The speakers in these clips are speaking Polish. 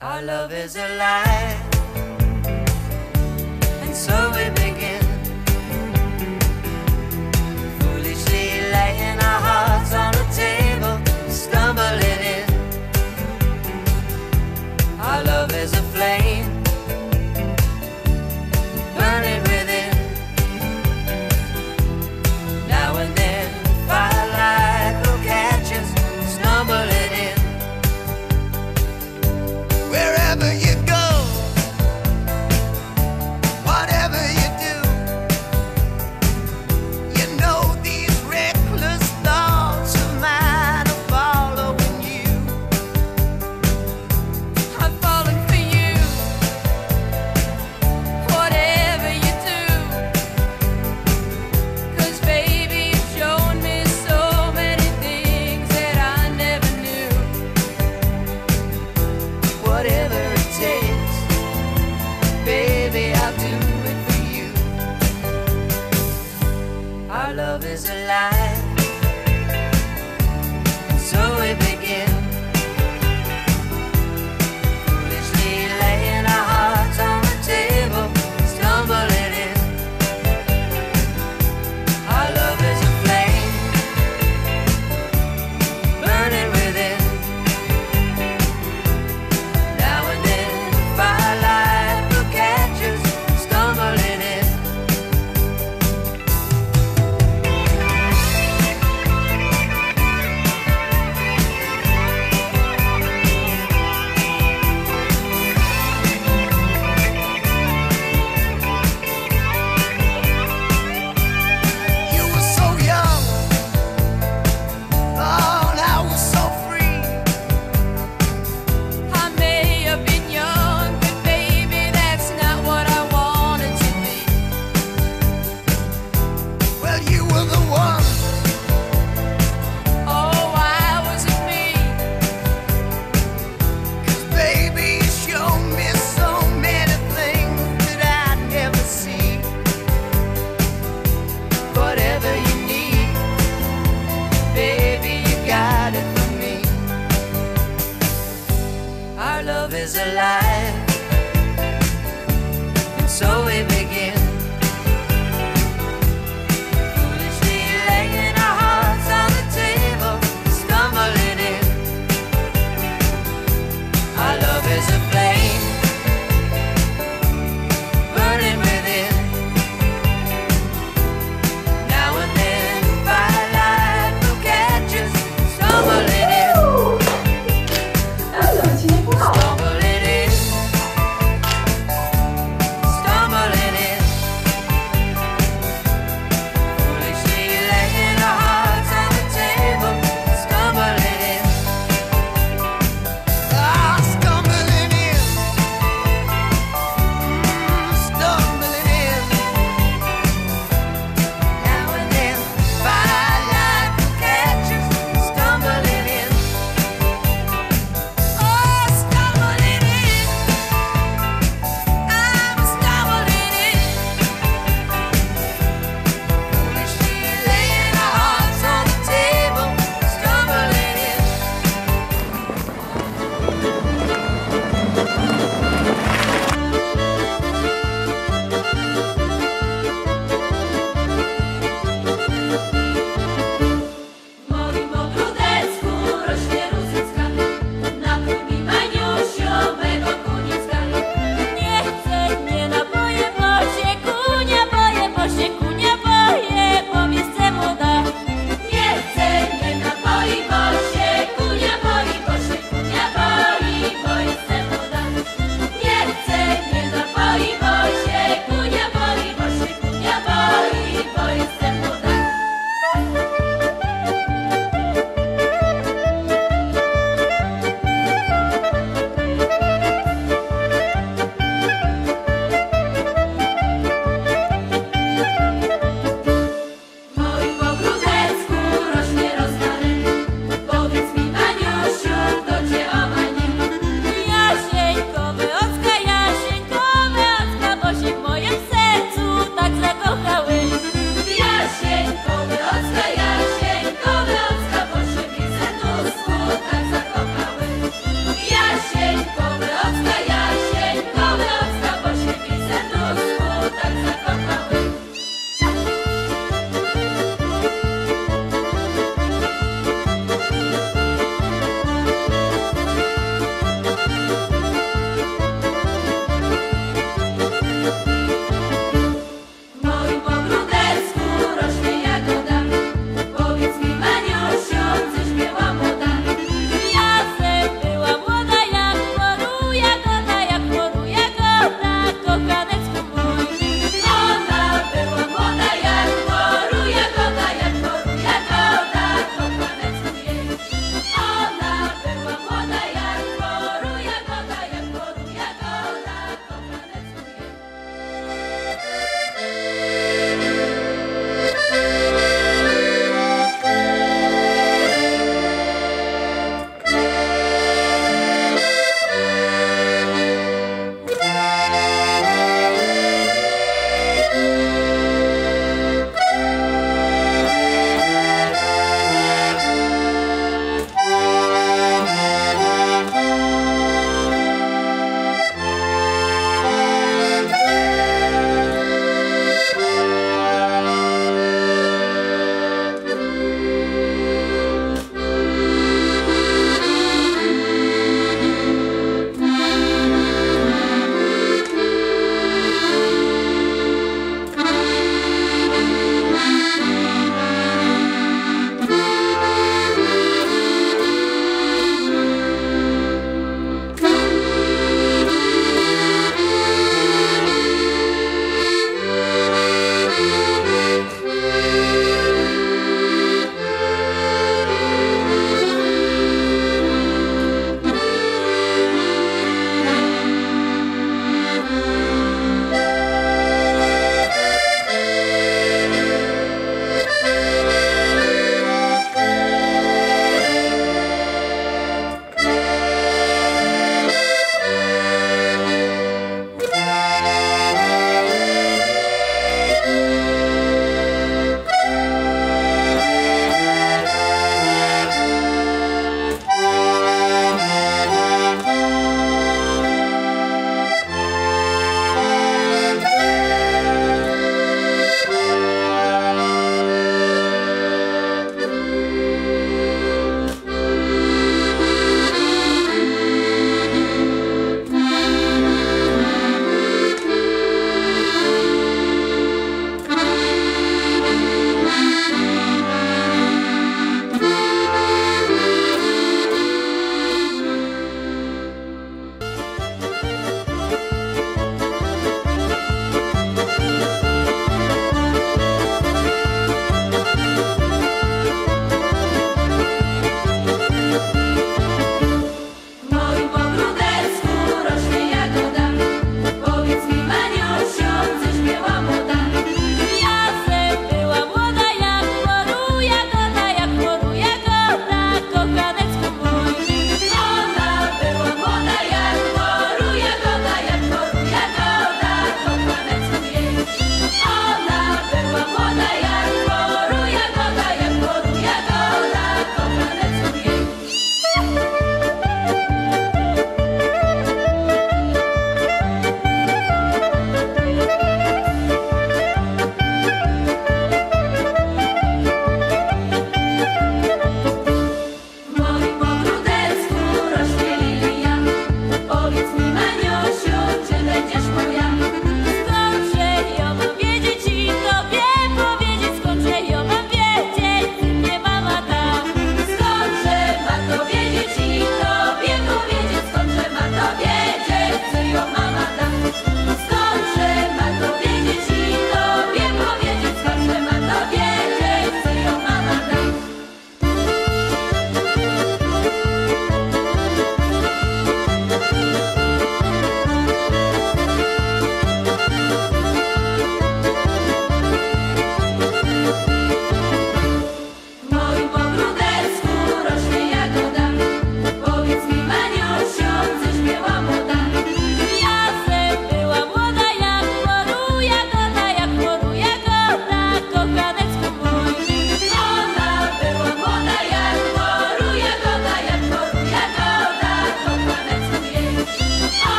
Our love is alive, and so we begin, foolishly laying our hearts on the table, stumbling in. Our love is a flame, burning within. Now and then, firelight will catch us, stumbling in. Wherever you go, whatever you do, you know these reckless thoughts of mine are following you. I'm falling for you, whatever you do, 'cause baby you've shown me so many things that I never knew. Whatever it takes, baby, I'll do it for you. Our love is alive, and so we begin, foolishly laying our hearts on the table, stumbling in. Our love is a flame, burning within. Now and then, firelight will catch us, stumbling in. You were so young, oh, and I was so free. I may have been young, but baby, that's not what I wanted to be. Well, you were the one. Oh, why was it me? 'Cause baby, you showed me so many things that I'd never see. Whatever you need, baby, you got it for me. Our love is alive, and so we begin, foolishly laying our hearts on the table, stumbling in. Our love is a flame, burning within. Now and then, firelight will catch us, stumbling in. Stumbling in.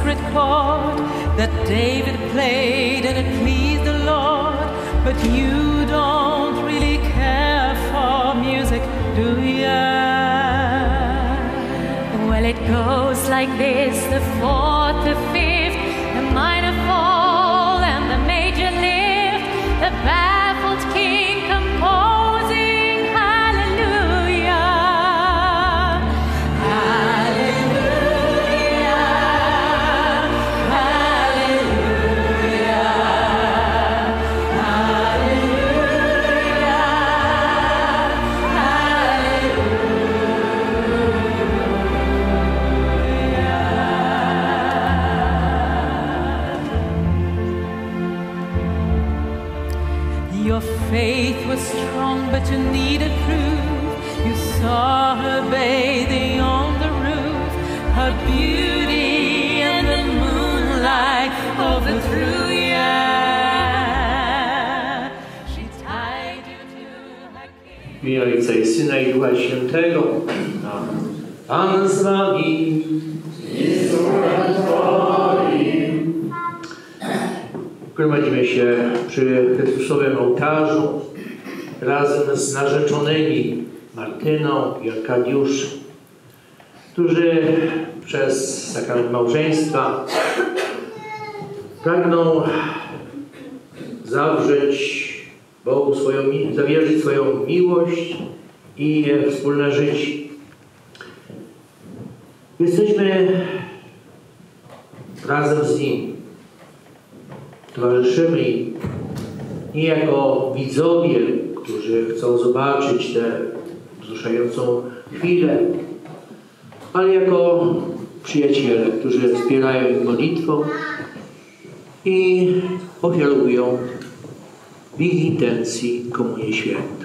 sacred chord that David played and it pleased the Lord. But you don't really care for music, do ya? Well, it goes like this: the fourth, the fifth, the minor fall and the major lift, the baffled king composing hallelujah, hallelujah, hallelujah, Your faith was strong, but you needed proof. You saw her bathing on the roof, her beauty and the moonlight overthrew you. She tied you to her king. W imię Ojca i Syna i Ducha Świętego. Amen. Pan z wami. Gromadzimy się przy Chrystusowym ołtarzu razem z narzeczonymi Martyną i Arkadiuszem, którzy przez sakrament małżeństwa pragną zawierzyć Bogu swoją miłość i wspólne życie. Jesteśmy razem z Nim. Towarzyszymy im nie jako widzowie, którzy chcą zobaczyć tę wzruszającą chwilę, ale jako przyjaciele, którzy wspierają ich modlitwą i ofiarują w ich intencji Komunię Świętą.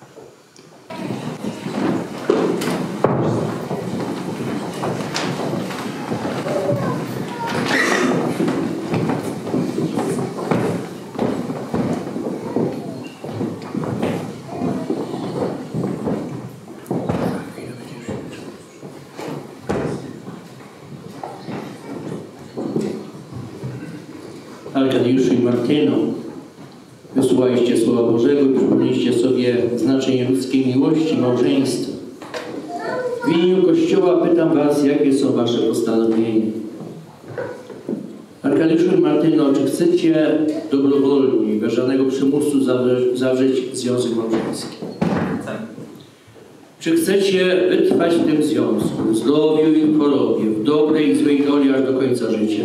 Arkadiuszu i Martyno, wysłuchaliście Słowa Bożego i przypomnieliście sobie znaczenie ludzkiej miłości, małżeństwa. W imieniu Kościoła pytam was, jakie są wasze postanowienia. Arkadiuszu i Martyno, czy chcecie dobrowolnie, bez żadnego przymusu zawrzeć związek małżeński? Tak. Czy chcecie wytrwać w tym związku, w zdrowiu i w chorobie, w dobrej i złej doli aż do końca życia?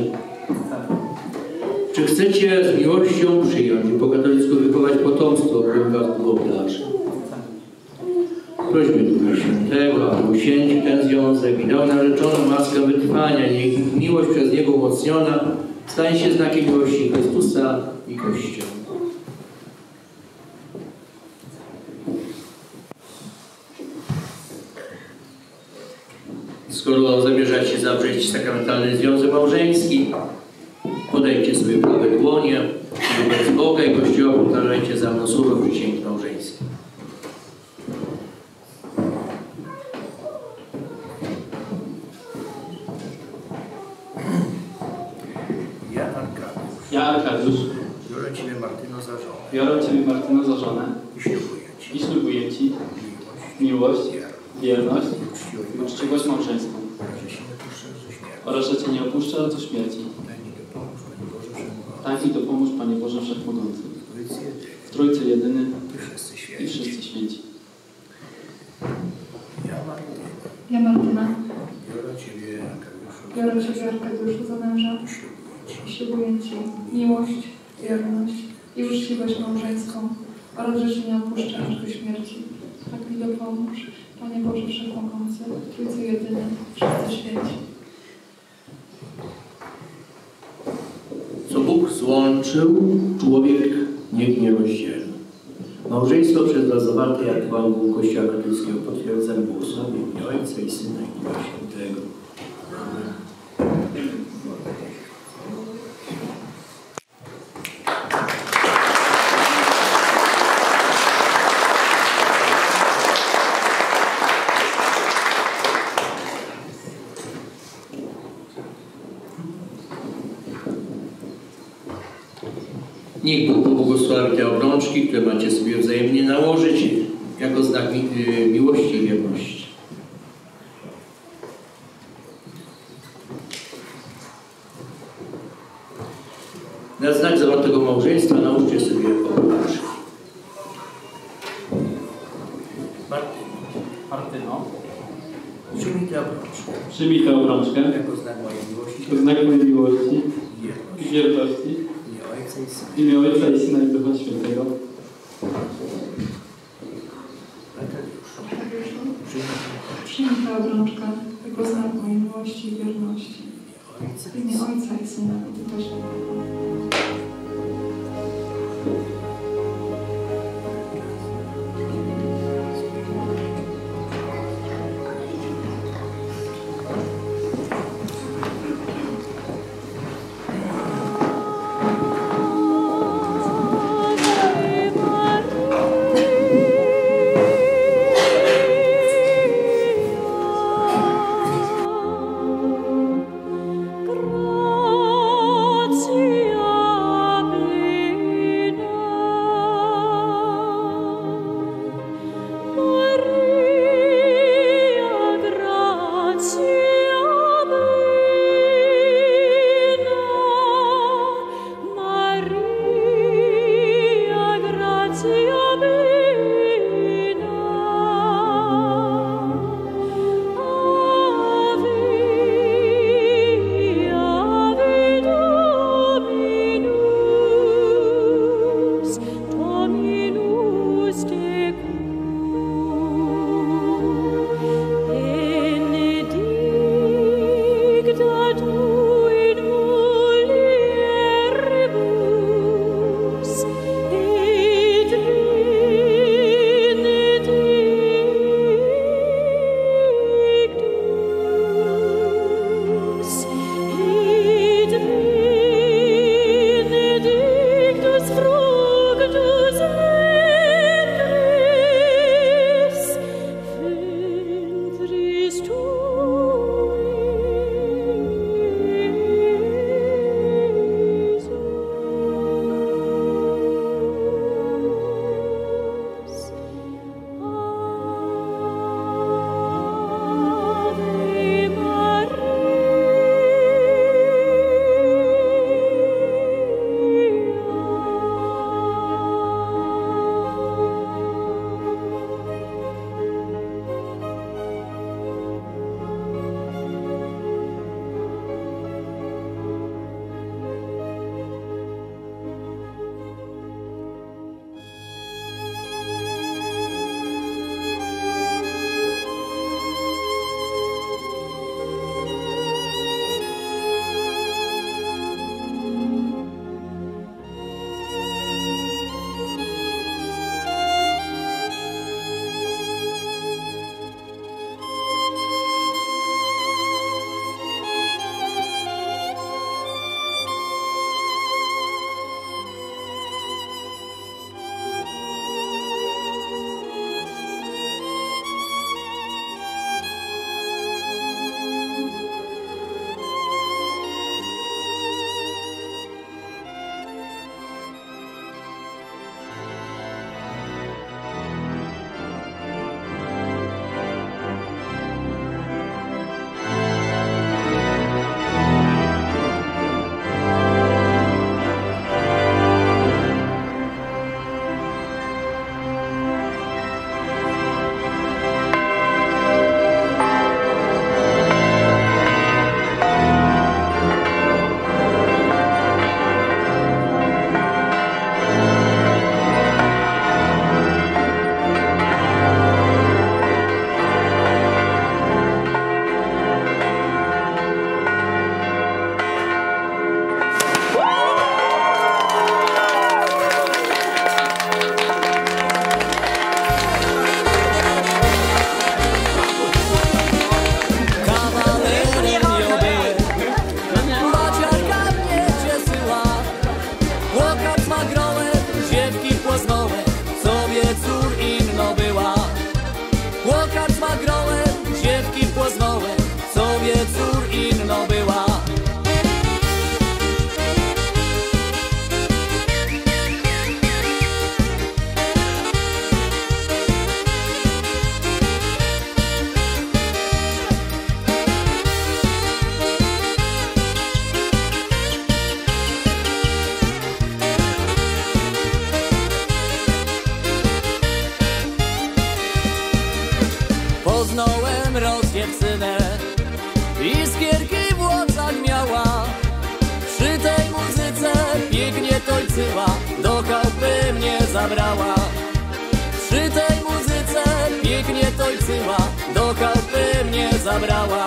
Czy chcecie z miłością przyjąć i po katolicku wychować potomstwo, którym was Bóg obdarzy? Prośmy Ducha Świętego, aby uświęcił ten związek i dał narzeczoną łaskę wytrwania. Niech ich miłość przez Niego umocniona stanie się znakiem miłości Chrystusa i Kościoła. Skoro zamierzacie zawrzeć sakramentalny związek małżeński, podajcie sobie prawe dłonie wobec Boga i Kościoła, powtarzajcie za mną słowo przysięgi małżeńskie. Ja, Arkadiusz, Biorę Ciebie, Martyno, za żonę biorę Ciebie, Martyno, za żonę i ślubuję Ci miłość, wierność i uczciwość małżeńską oraz, że Cię nie opuszczę do śmierci. Tak mi dopomóż, Panie Boże Wszechmogący, w Trójcy Jedyny i wszyscy święci. Ja, Martyna, biorę Ciebie, Arkadiuszu, za męża i ślubuję Ci miłość, wierność i uczciwość małżeńską oraz, że Cię nie opuszczę aż do śmierci. Tak mi dopomóż, Panie Boże Wszechmogący, w Trójcy Jedyny, wszyscy święci. Co Bóg złączył, człowiek niech nie rozdzieli. Małżeństwo przez was zawarte jak Bóg Kościoła katolickiego potwierdzam błogosławienie Ojca i Syna i Ducha Świętego. Amen. Niech Bóg pobłogosławi te obrączki, które macie sobie wzajemnie nałożyć jako znak miłości i wierności. Na znak zawartego małżeństwa nałóżcie sobie obrączki. Martyno, Przyjmij tę obrączkę przyjmij tę obrączkę jako znak mojej miłości jako znak mojej miłości i i wierności imię Ojca i Syna. w imię Ojca i Syna i Ducha Świętego. Przyjmij tę obrączkę jako znak mojej miłości i wierności. W imię Ojca i Syna i Ducha Świętego. Grazie. tańczyła, do chałupy mnie zabrała. Przy tej muzyce pięknie tańczyła, do chałupy mnie zabrała.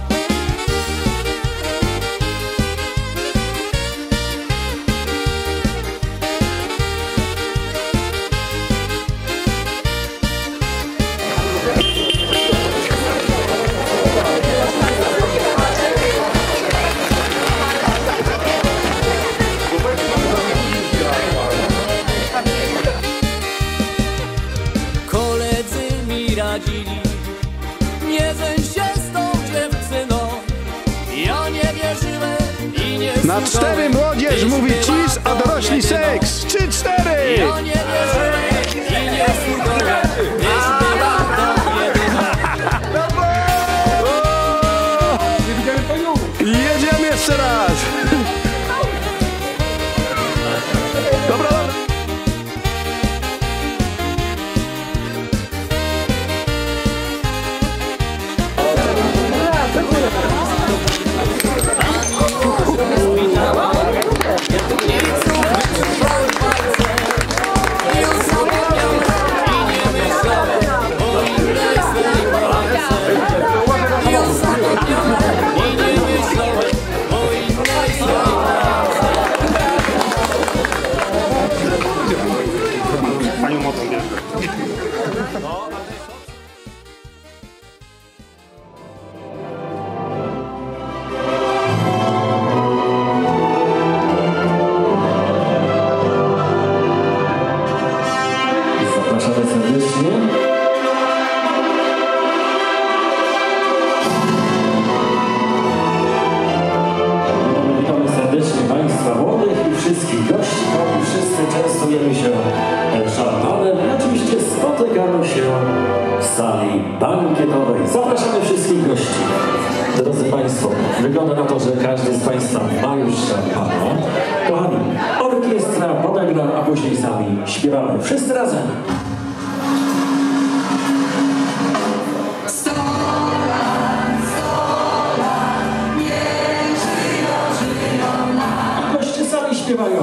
Nie zeń się z tą dziewczyną. Ja nie wierzyłem i nie na 4 młodzież mówi cis, a dorośli seks. 3-4. Ja nie wierzyłem i nie słuchałem, gdyż była to jedyna. Jedziemy jeszcze raz. Dobra, dobra. Panią młodą bierze. Zapraszamy serdecznie. Witamy serdecznie Państwa młodych i wszystkich gości, i wszyscy częstujemy się szampanem i oczywiście spotykamy się w sali bankietowej. Zapraszamy wszystkich gości. Drodzy Państwo, wygląda na to, że każdy z Państwa ma już szampana. Kochani, orkiestra podegra, a później sami śpiewamy. Wszyscy razem. Goście sami śpiewają.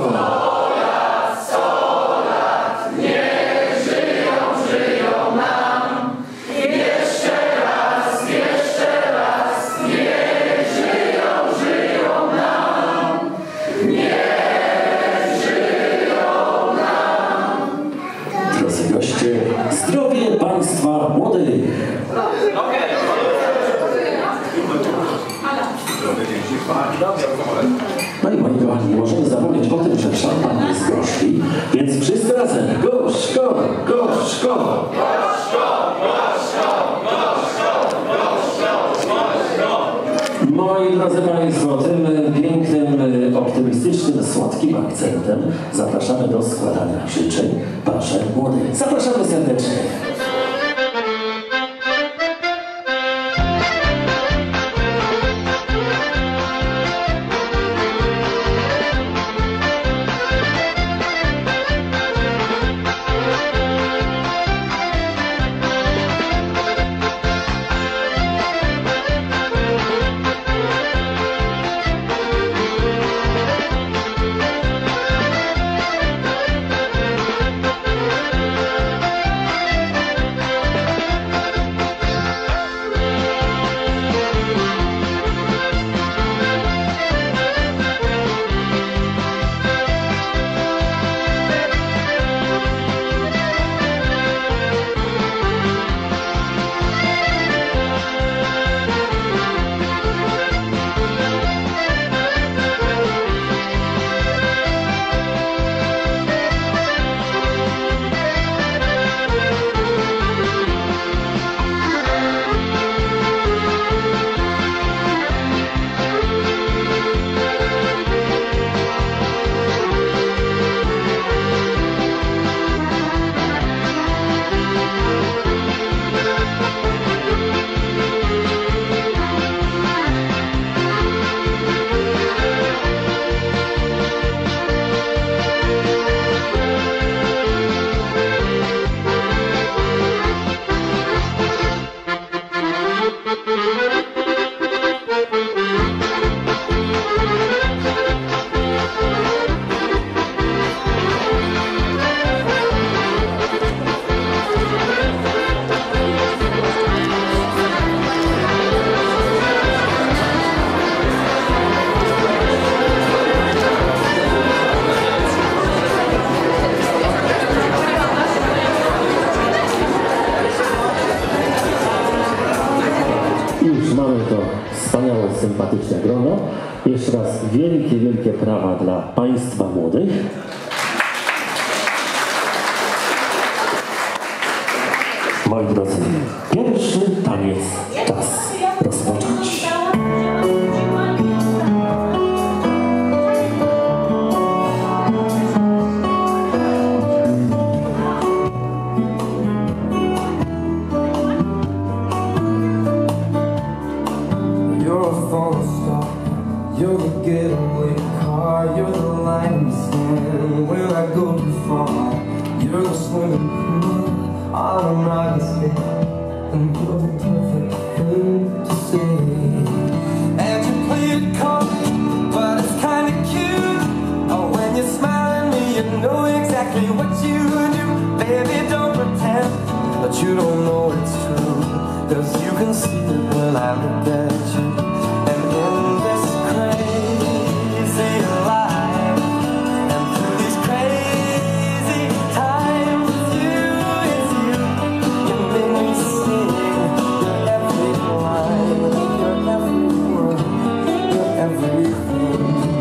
Drodzy goście, zdrowie Państwa młodych. No i moi kochani, nie możemy zapomnieć o tym, że szampan jest gorzki, więc wszyscy razem. Gorzko, gorzko. Moi drodzy Państwo, tym pięknym, optymistycznym, słodkim akcentem zapraszamy do składania życzeń parze młodych. Zapraszamy serdecznie. sympatyczne grono. Jeszcze raz wielkie, wielkie brawa dla Państwa młodych. Moi drodzy, pierwszy taniec czas rozpocząć. You're the getaway car, you're the line in the sand when I go too far. You're the swimming pool I'm riding scared, and you're the perfect thing to say. And you play it cold, but it's kinda cute. Oh, when you're smiling at me, you know exactly what you do. Baby, don't pretend that you don't know it's true, 'cause you can see it when I look at you. And in this crazy life, and through these crazy times, it's you, you make me sing your every line, your every word, your everything.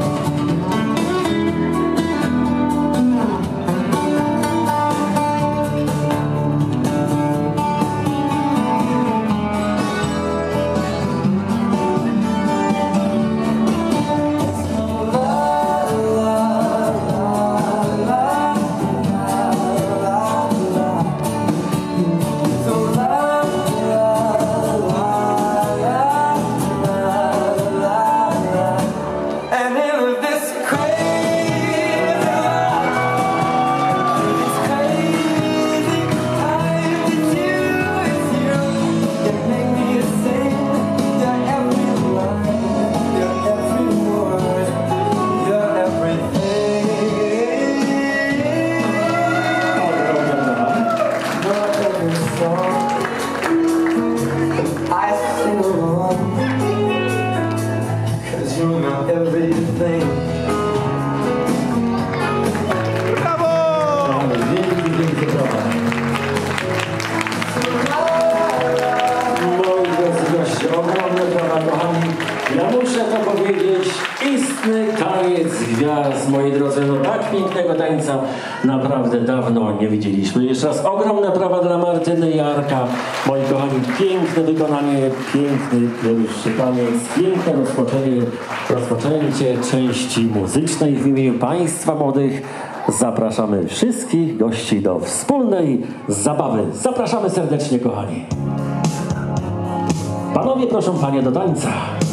Moi drodzy, no tak pięknego tańca naprawdę dawno nie widzieliśmy. Jeszcze raz ogromne brawa dla Martyny i Jarka. Moi kochani, piękne wykonanie, piękny pierwszy taniec, piękne rozpoczęcie części muzycznej. W imieniu Państwa młodych zapraszamy wszystkich gości do wspólnej zabawy. Zapraszamy serdecznie, kochani. Panowie, proszę panie do tańca.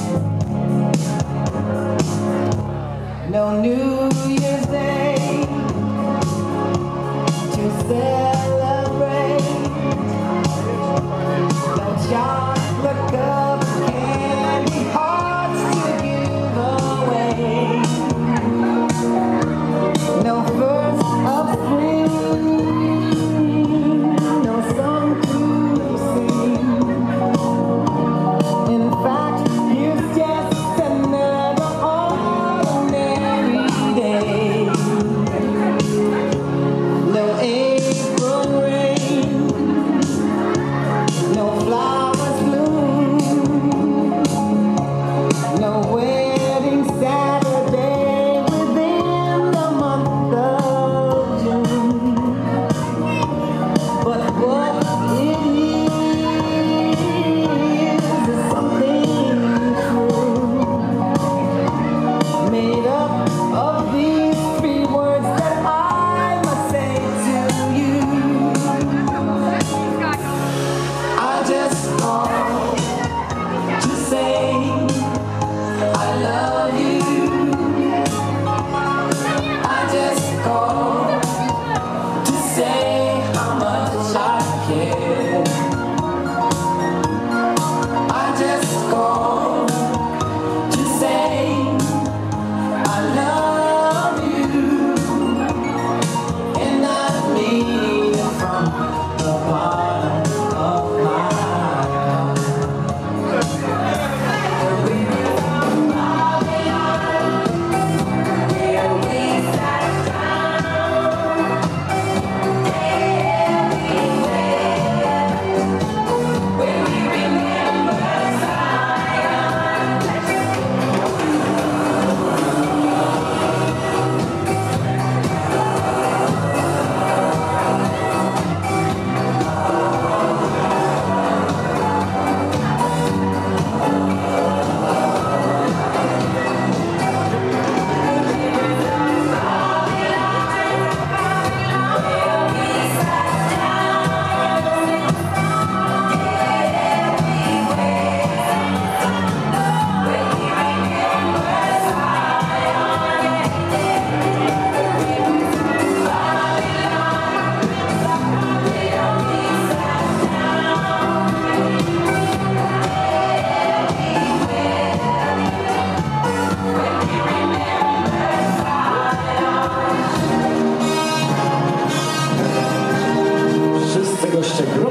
No New Year's Day to celebrate. No chocolate cup, candy hearts to give away. No first of spring, no song to sing. In fact, it's just another ordinary day.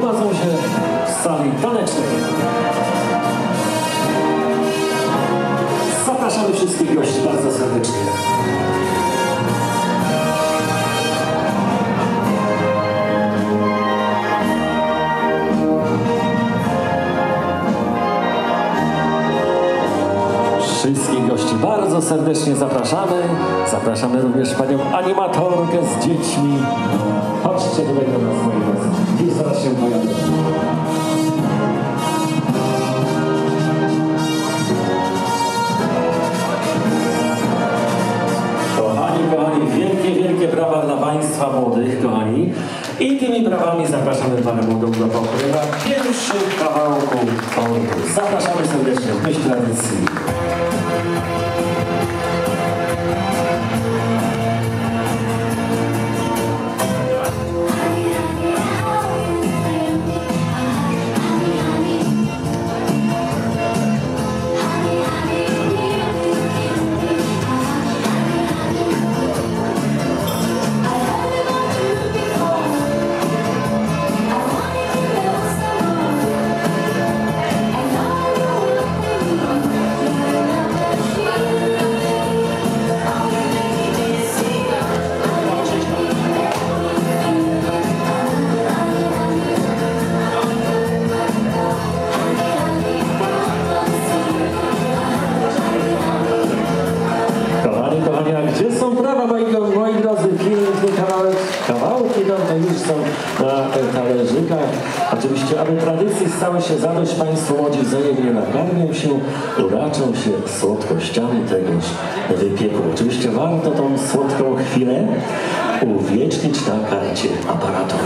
gromadzą się w sali tanecznej. Zapraszamy wszystkich gości bardzo serdecznie. Wszystkich gości bardzo serdecznie zapraszamy. Zapraszamy również panią animatorkę z dziećmi. Chodźcie tutaj do nas, moi drodzy. Już zaraz się pojawią. Kochani, wielkie brawa dla państwa młodych, kochani. I tymi brawami zapraszamy panę młodą do pokrywa pierwszych kawałków tortu. Zapraszamy serdecznie w myśl tradycji. Oczywiście, aby tradycji stały się zadość, państwo młodzi wzajemnie nakarmią się, uraczą się słodkościami tegoż wypieku. Oczywiście warto tą słodką chwilę uwiecznić na karcie aparatura.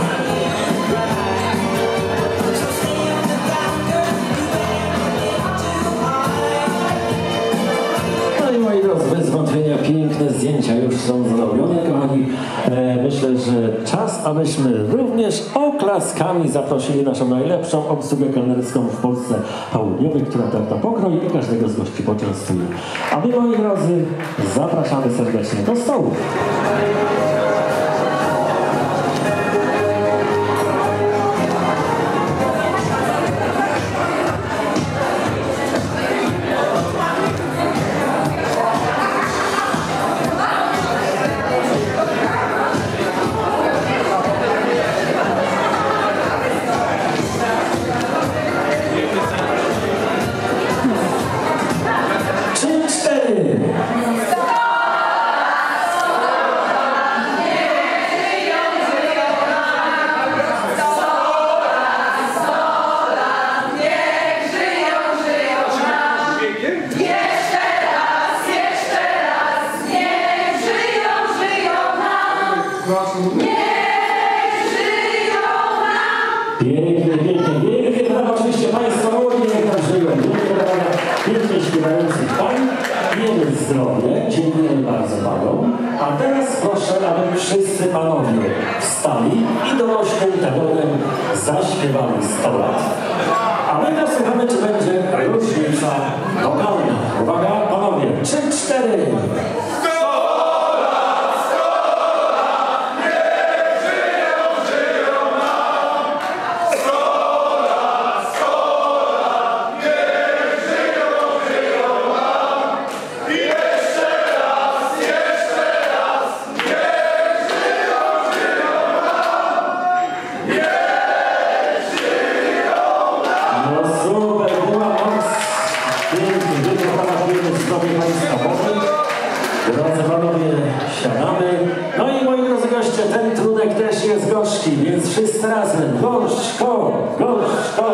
Bez wątpienia piękne zdjęcia już są zrobione, kochani. Myślę, że czas, abyśmy również oklaskami zaprosili naszą najlepszą obsługę kelnerską w Polsce południowej, która tarta pokroi i każdego z gości poczęstuje. A my, moi drodzy, zapraszamy serdecznie do stołu. Pięknie brawa, oczywiście państwo młodzi, niech nam żyją. Pięknie śpiewających pań, wiele zdrowie, dziękujemy bardzo panom. A teraz proszę, aby wszyscy panowie wstali i donośnym tenorem zaśpiewali 100 lat. A my posłuchamy, czy będzie różnica wokalna. Uwaga, panowie, 3-4. Drodzy panowie, siadamy. No i moi drodzy goście, ten trunek też jest gorzki, więc wszyscy razem. Gorzko, gorzko.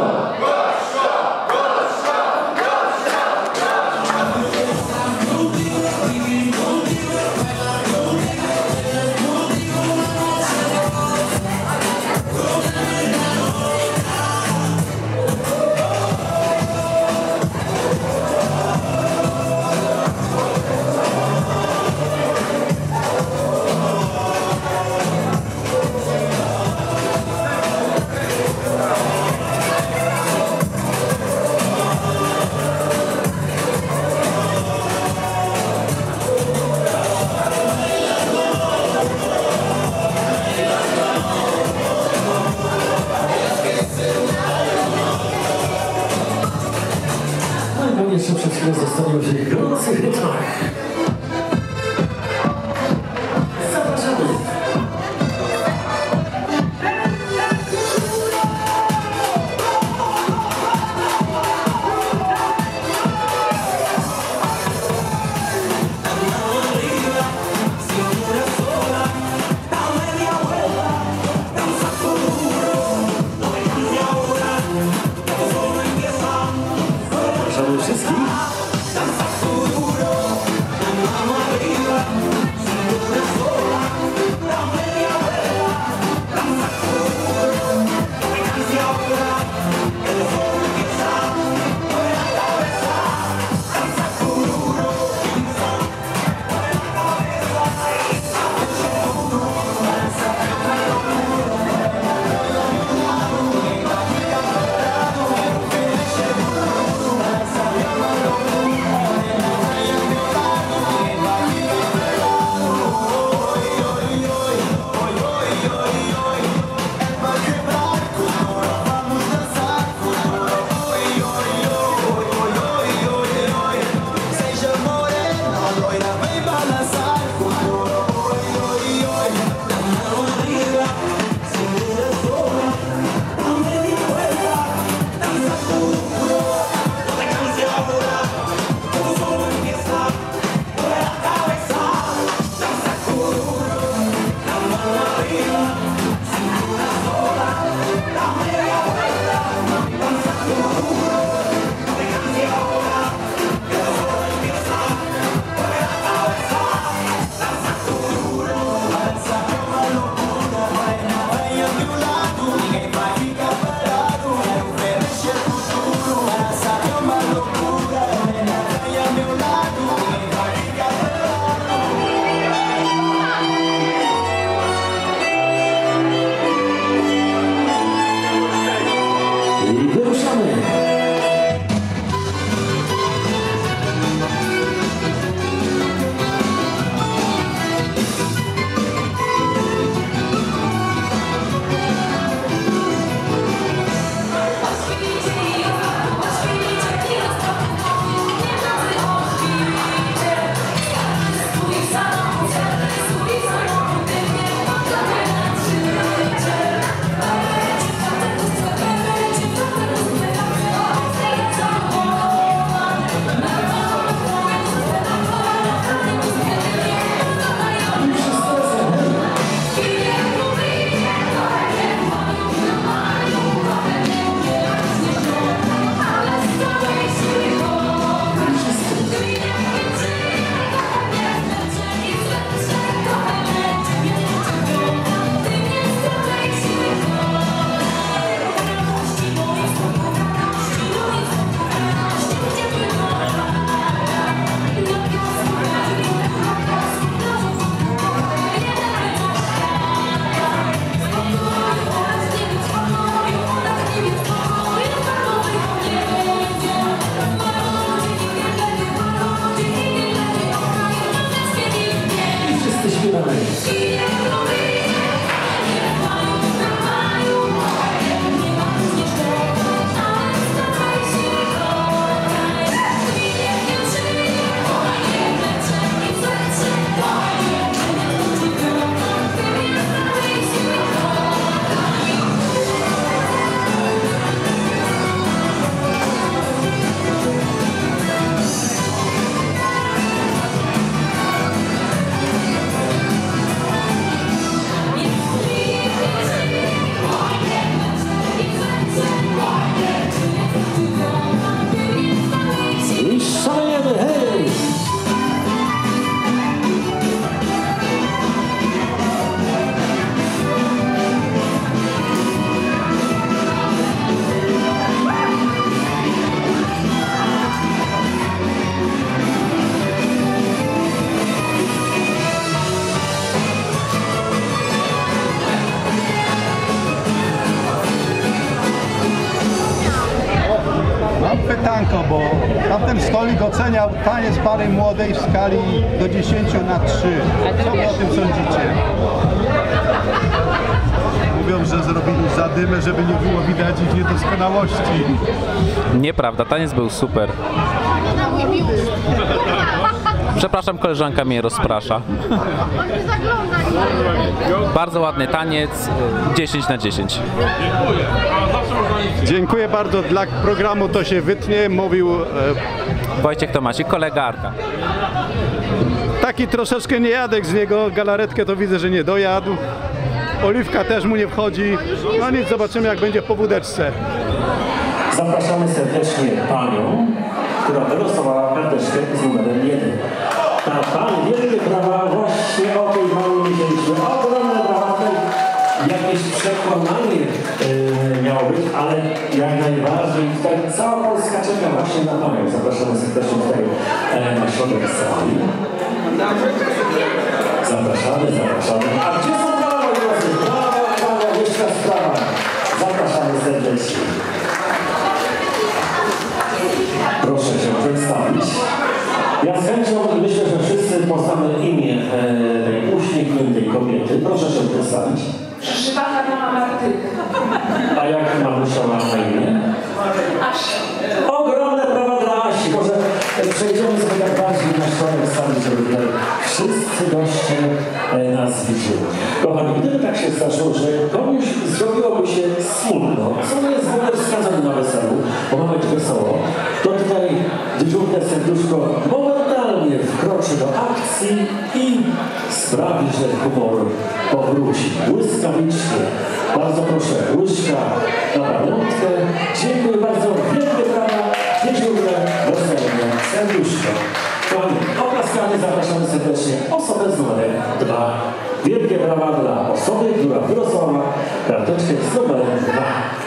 chwilę zostaniemy w tych gorących rytmach. Zapraszamy! Zapraszamy wszystkich. pytanko, bo tamten stolik oceniał taniec pary młodej w skali do 10 na 3. Co wy o tym sądzicie? Mówią, że zrobili za zadymę, żeby nie było widać ich niedoskonałości. Nieprawda, taniec był super. Przepraszam, koleżanka mnie rozprasza. Bardzo ładny taniec, 10 na 10. Dziękuję bardzo, dla programu to się wytnie, mówił Wojciech Tomasik, kolega Arka. taki troszeczkę niejadek z niego, galaretkę to widzę, że nie dojadł. Oliwka też mu nie wchodzi. No nic, zobaczymy jak będzie po wódeczce. Zapraszamy serdecznie panią, która wylosowała karteczkę z numerem 1. Ta pani wielkie brawa, właśnie o tej małej miesięcznej. Ogromne brawa, jakieś przekonanie miało być, ale jak najbardziej tutaj cała Polska czeka właśnie na panią. Zapraszamy serdecznie tutaj na środek sali. Zapraszamy. A gdzie są brawa, moi drodzy? Brawa, jeszcze raz brawa. Zapraszamy serdecznie. Proszę się przedstawić. Ja z chęcią myślę, że wszyscy poznamy imię tej uśmiechniętej kobiety. Proszę się przedstawić. Przyszywana mama Martyny. A jak mamusia ma na imię? Asia. Ogromne brawa dla Asi. Może przejdziemy sobie tak bardziej na środek sali, żeby tutaj wszyscy goście nas widzieli. Kochani, gdyby tak się zdarzyło, że komuś zrobiłoby się smutno, co nie jest w ogóle wskazane na weselu, bo ma być wesoło, to tutaj dyżurne serduszko momentalnie wkroczy do akcji i sprawi, że humor powróci. Błyskawicznie. Bardzo proszę, łyżka na pamiątkę. Dziękuję bardzo. Wielkie brawa, dyżurne, weselne serduszko. Kochani, oklaskami zapraszamy serdecznie osobę z numerem 2. Wielkie brawa dla osoby, która wylosowała karteczkę z numerem 2.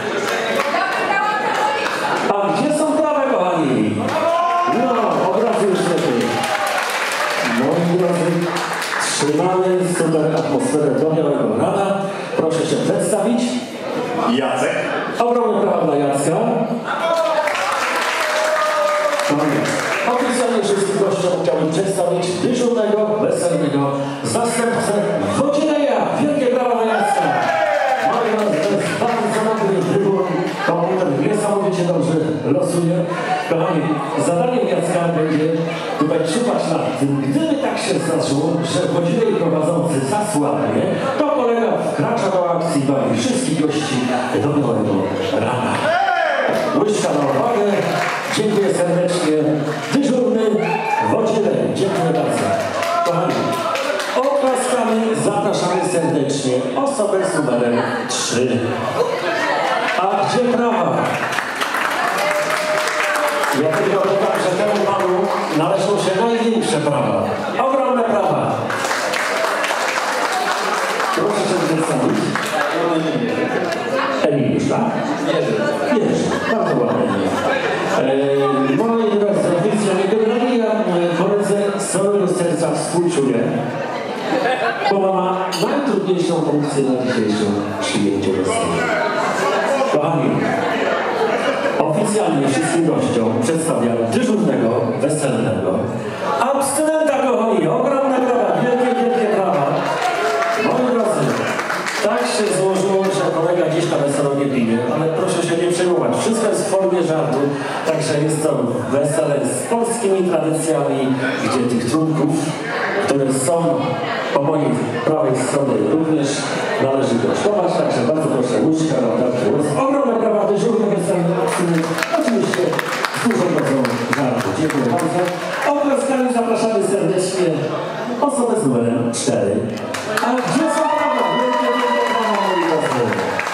A gdzie są brawa, kochani? No, obrazy już lepiej. Moi drodzy, trzymamy super atmosferę do białego rana. Proszę się przedstawić. Jacek. Ogromne brawa dla Jacka. Oficjalnie wszystkim gościom chciałbym przedstawić dyżurnego, weselnego zastępcę Włodzieja. Wielkie brawa dla Jacka. Moi drodzy, to jest bardzo dobry wybór. Komputer niesamowicie dobrze losuje. Kochani, zadaniem Jacka będzie tutaj czuwać nad tym, gdyby tak się zdarzyło, że Włodzieja prowadzący zasłabnie, to kolega wkracza do akcji i bawi wszystkich gości do białego rana. Łyżka na uwagę. Dziękuję serdecznie. Dyżurny Włodzieja. Dziękuję bardzo. Kochani, oklaskami zapraszamy serdecznie osobę z numerem 3. A gdzie brawa? Ja tylko dodam, że temu panu należą się największe brawa. Ogromne brawa. Proszę się przedstawić. Emiliusz, tak? Jerzy. Bardzo ładne imię. Moi drodzy, oficjalnie generalnie ja koledze z całego serca współczuję, bo ma najtrudniejszą funkcję na dzisiejszym przyjęciu weselu. Kochani, oficjalnie wszystkim gościom przedstawiam dyżurnego, weselnego abstynenta, kochani. Ogromne brawa, wielkie brawa. Moi drodzy, tak się złożyło, że kolega dziś na weselu nie pije, ale proszę się nie przejmować. Wszystko jest w formie żartu, także jest to wesele z polskimi tradycjami, gdzie tych trunków, które są po mojej prawej stronie, również należy kosztować, także bardzo proszę, łyżka na tarczy. Ogromne prawa dyżurne, oczywiście z dużą dozą żartu. Dziękuję bardzo. Oklaskami zapraszamy serdecznie osobę z numerem 4. A gdzie są prawa? Wielkie brawa, moi drodzy.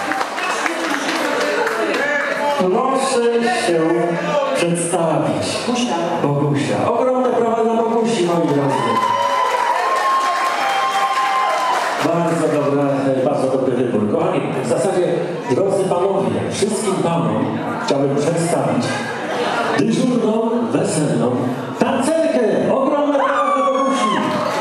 Proszę się przedstawić. Bogusia. Ogromne prawa dla Bogusi, moi drodzy. Bardzo dobry wybór. Kochani, w zasadzie, drodzy panowie, wszystkim panom chciałbym przedstawić dyżurną, weselną tancerkę. Ogromne prawa dla Bogusi.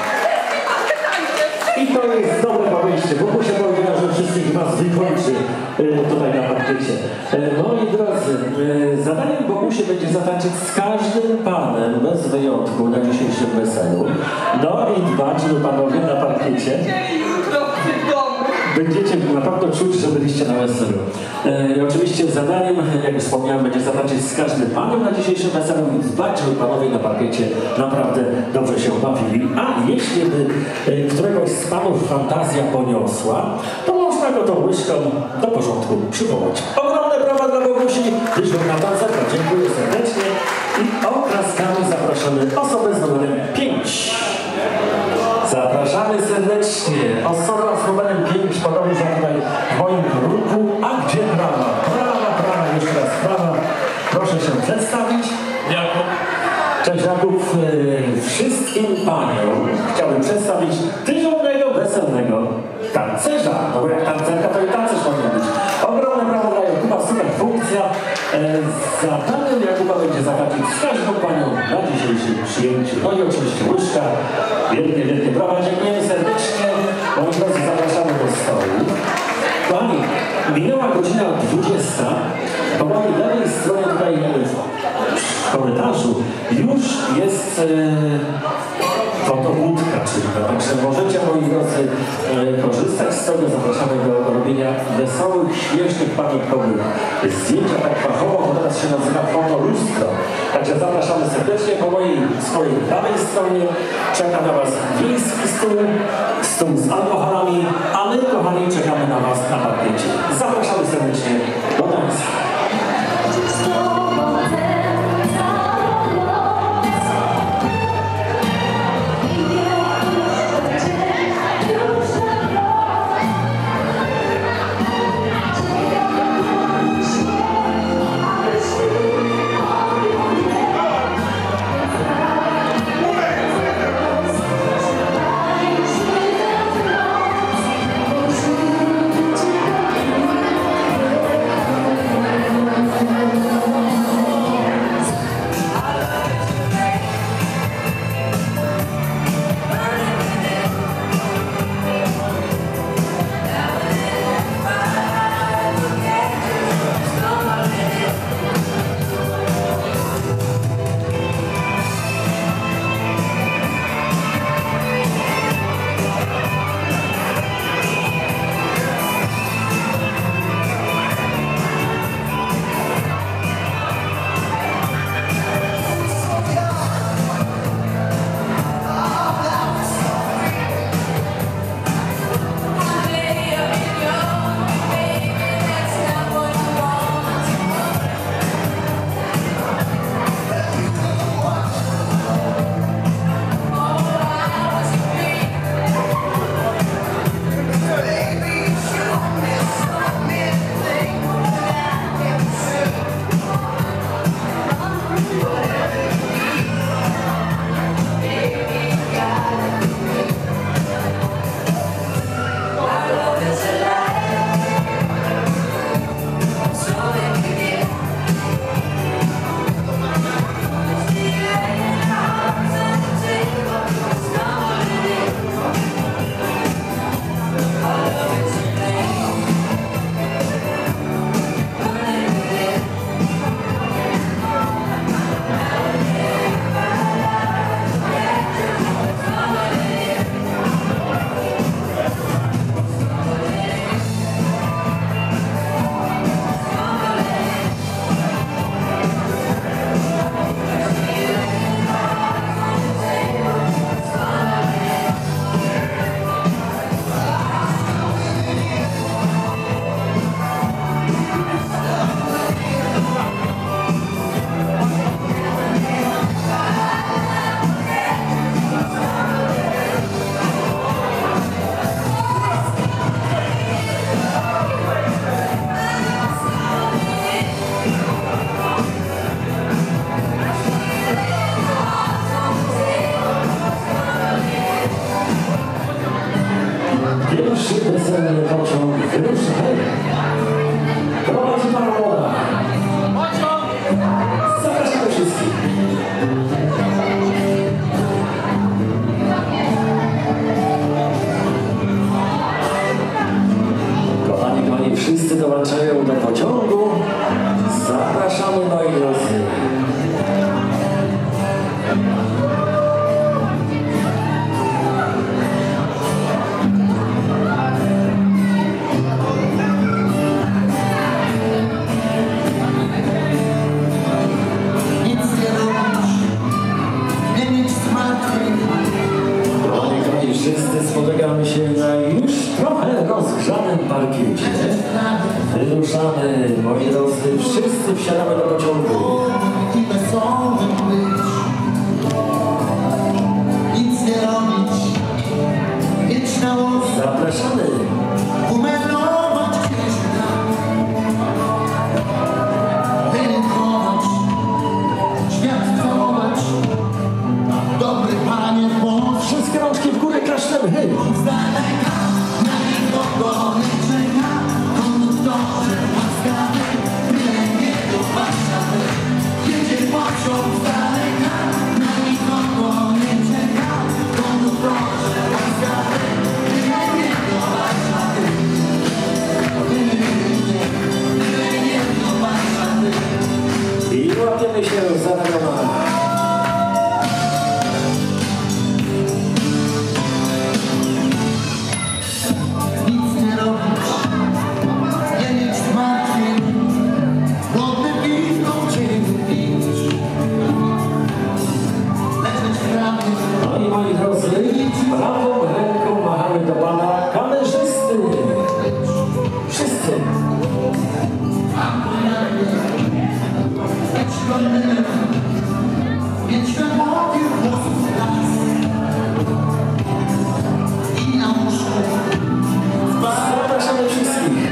I to jest dobre podejście. Bogusia powiedziała, że wszystkich was wykończy tutaj na parkiecie. Moi drodzy, zadaniem Bogusi będzie zatańczyć z każdym panem bez wyjątku na dzisiejszym weselu. No i dbać, żeby panowie na parkiecie będziecie na pewno czuć, że byliście na weselu. I oczywiście zadaniem, jak wspomniałem, będzie zatańczyć z każdym panem na dzisiejszym weselu i dbać, żeby panowie na parkiecie naprawdę dobrze się bawili. A jeśli by któregoś z panów fantazja poniosła, to można go tą łyżką do porządku przywołać. Ogromne brawa dla Bogusi, dyżur na tancerka, dziękuję serdecznie i oklaskami zapraszamy osobę z numerem 5. Zapraszamy serdecznie osobę z numerem 5, podobnie jak tutaj w moim kierunku. A gdzie prawa? Prawa, jeszcze raz prawa. Proszę się przedstawić. Jakub. Cześć Jakub. Wszystkim paniom chciałbym przedstawić dyżurnego, weselnego tancerza. No bo jak tancerka, to i tancerz powinien być. Ogromne brawo dla Jakuba, super funkcja. Zadaniem Jakuba będzie zatańczyć z każdą panią na dzisiejszym przyjęciu. No i oczywiście łyżka. Wielkie, wielkie brawa. Dziękujemy serdecznie. Moi drodzy, zapraszamy do stołu. Kochani, minęła godzina 20. Po mojej lewej stronie tutaj w korytarzu już jest fotobudka, czyli także możecie, moi drodzy, korzystać z tego. Zapraszamy do robienia wesołych, śmiesznych, pamiątkowych zdjęcia, tak fachowo, bo teraz się nazywa fotolustro. Także zapraszamy serdecznie. Po mojej swojej prawej stronie czeka na was wiejski stół z alkoholami, a my, kochani, czekamy na was na parkiecie. Zapraszamy serdecznie do tańca. Weselny pociąg wyrusza. Prowadzi pana młoda. Zapraszamy wszystkich. Kochani, wszyscy dołączają do pociągu. Zapraszamy, moi drodzy. Wyruszamy, moi drodzy, wszyscy wsiadamy do pociągu. I wesołym być, nic nie robić, mieć na łowie. Zapraszamy. Umelować księżyca, wyrynkować, świat całować. Dobry Panie Boże, Wszystkie rączki w górę klaszczemy, hej! z daleka na nikogo nie czeka. Konduktorze łaskawy, tyle nie do Warszawy. Jedzie pociąg z daleka, na nikogo nie czeka. Konduktorze łaskawy, tyle nie do Warszawy. Tyle nie do Warszawy. I łapiemy się za ramiona. Nic nie robić, nie mieć martwień, głodny piwką cię pić. Leżeć w ramię, No i moi drodzy, prawą ręką machamy do pana kamerzysty. Wszyscy. być wolnym, mieć światłowie włosów las. I na łóżku Zapraszamy wszystkich.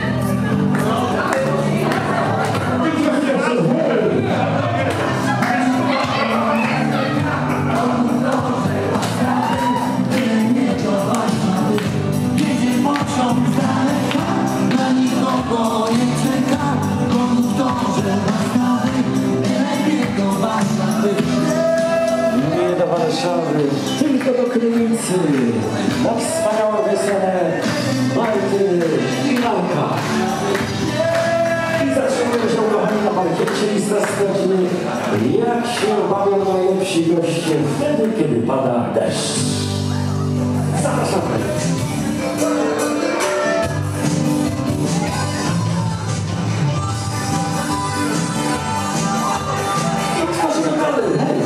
jedzie pociąg z daleka, na nikogo nie czeka. Konduktorze łaskawy, tyle nie do Warszawy. Nie do Warszawy, tylko do Krynicy. Na wspaniałe wesele Martyny i Janka. I zaczynamy się, kochani, na parkiecie i sprawdzimy, jak się bawią najlepsi goście wtedy, kiedy pada deszcz. Zapraszamy. I tworzymy kody, hej!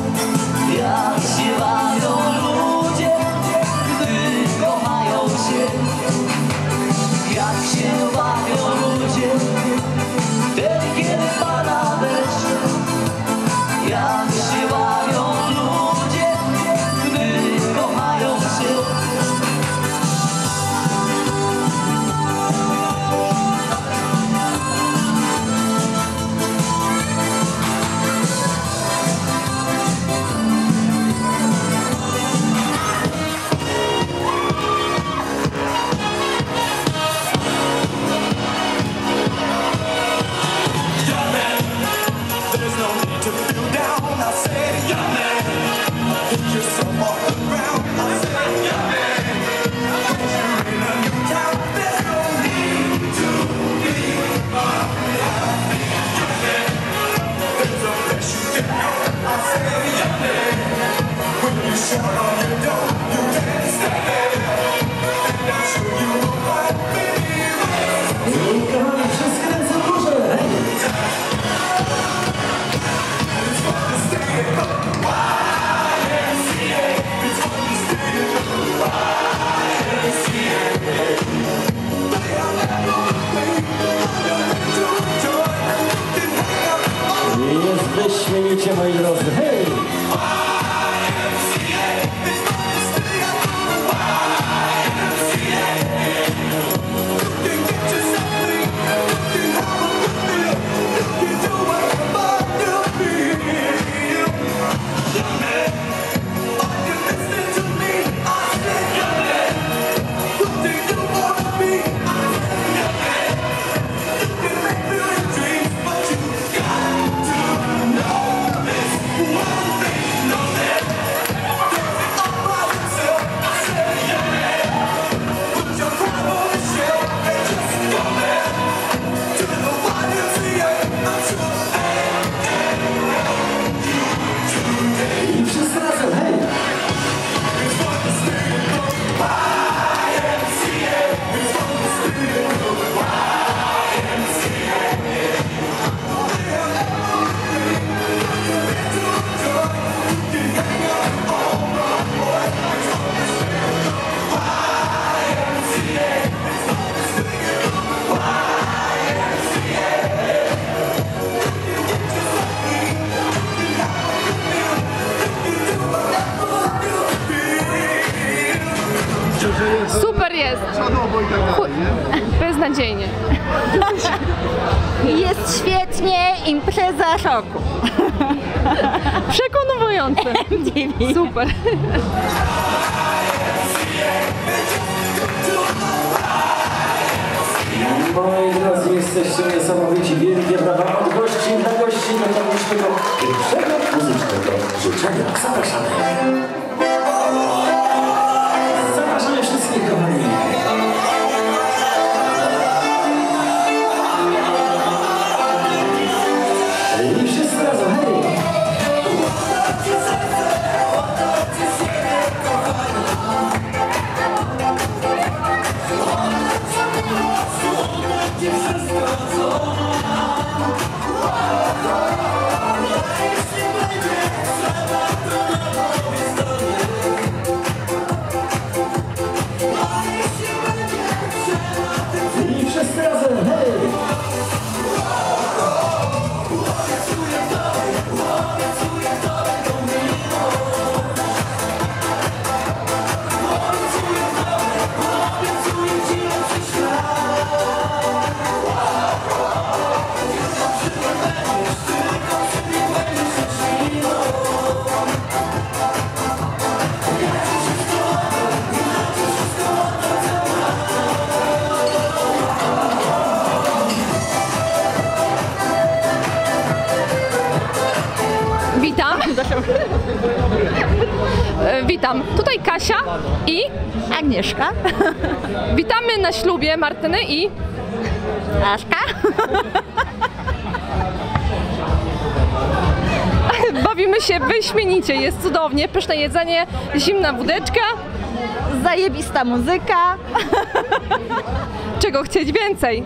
Jak się bawią ludzie, gdy kochają się. Jest świetnie, impreza roku. Przekonujące. Super. Moi drodzy, jesteście niesamowici, wielkie brawa od gości dla gości noworocznego pierwszego muzycznego życzenia. Zapraszamy. Zapraszamy wszystkich, kochani. I wszyscy razem, hej! I wszyscy razem, hej! Witam. Witam. Tutaj Kasia i Agnieszka. witamy na ślubie Martyny i Aśka. bawimy się wyśmienicie. Jest cudownie, pyszne jedzenie, zimna wódeczka. Zajebista muzyka. Czego chcieć więcej?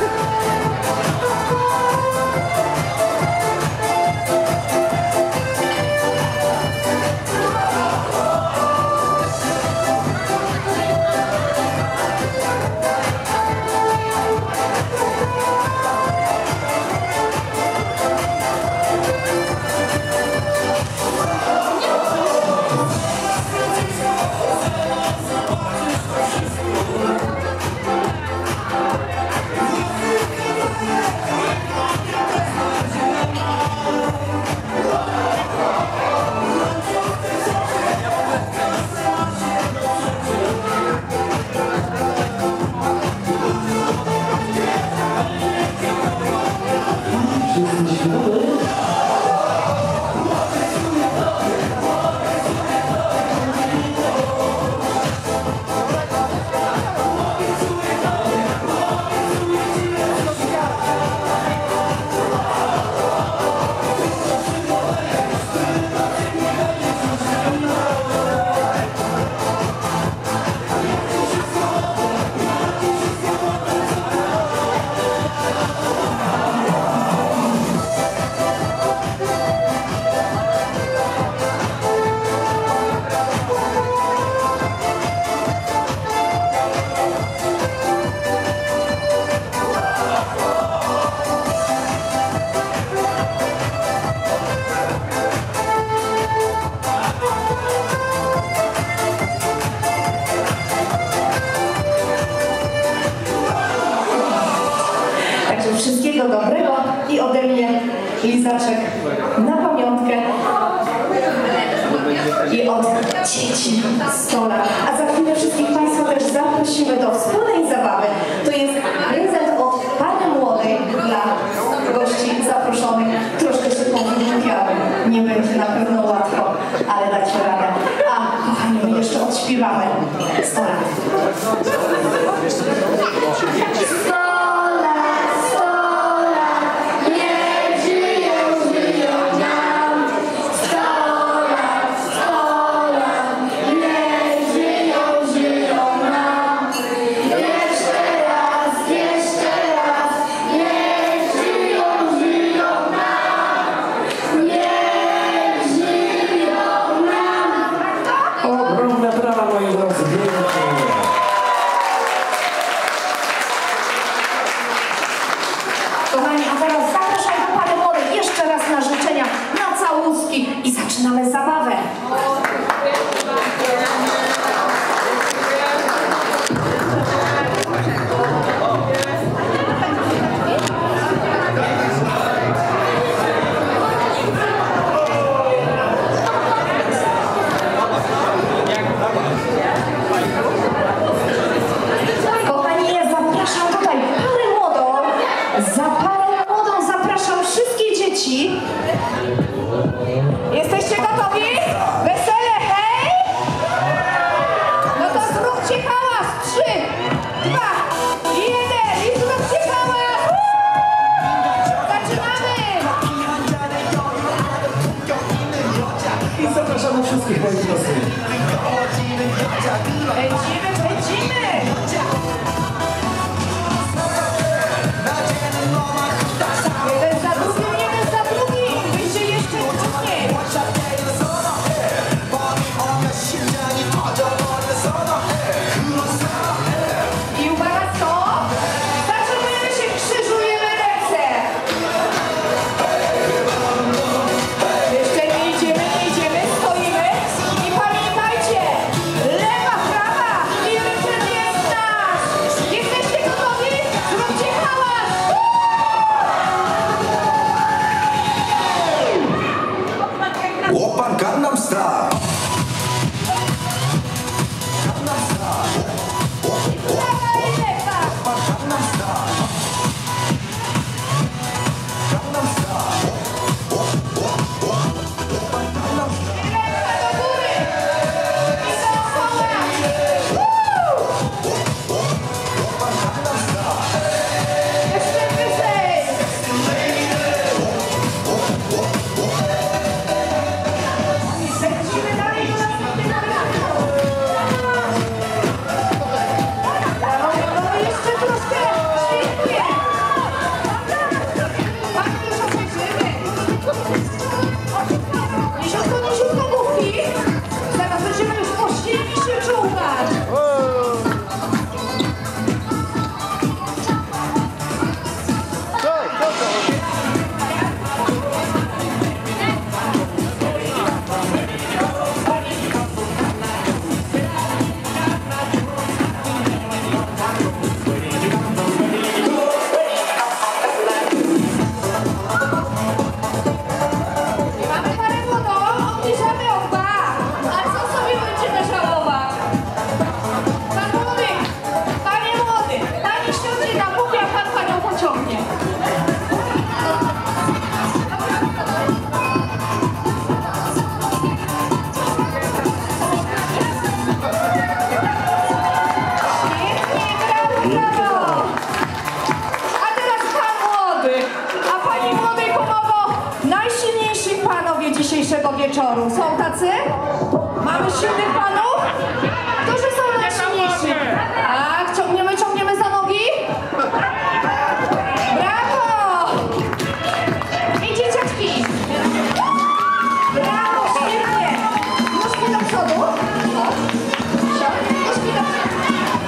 Wszystkiego dobrego i ode mnie lizaczek na pamiątkę i od dzieci 100 lat. A za chwilę wszystkich Państwa też zaprosimy do wspólnej zabawy. To jest prezent od pani młodej dla gości zaproszonych. Troszkę się powygłupiamy. Nie będzie na pewno łatwo, ale dacie radę. A kochani, my jeszcze odśpiewamy 100 lat. 100 lat. Kochani, a teraz zapraszam do pary młodej jeszcze raz na życzenia, na całuski i zaczynamy zabawę. Za parę młodą zapraszam wszystkie dzieci. Jesteście gotowi? Wesele, hej! No to zróbcie hałas. 3, 2, 1 i zróbcie hałas! Zaczynamy! I zapraszamy wszystkich moich klasy. Pędzimy, pędzimy! Jeden za drugim, wyjdzie jeszcze wcześniej. I uwaga, stop! Zatrzymujemy się, krzyżujemy ręce. Jeszcze nie idziemy, stoimy. I pamiętajcie, lewa, prawa i rytm jest nasz. Jesteście gotowi? Zróbcie hałas! Open Gangnam Style. Zaraz będziemy już poświęcić się czuwać. Mamy parę młodą, obniżamy o 2. A co sobie będziemy żałować? Pan młody, panie młody, pani siądzie na pupie, a pan panią pociągnie. Świetnie, brawo! A teraz pan młody, a pani młodej pomogą najsilniejsi panowie dzisiejszego wieczoru. Są tacy? Mamy silnych panów? Którzy są najsilniejsi? Tak, ciągniemy za nogi. Brawo! I dzieciaczki. Brawo, świetnie. Nóżki do przodu. Nóżki do przodu.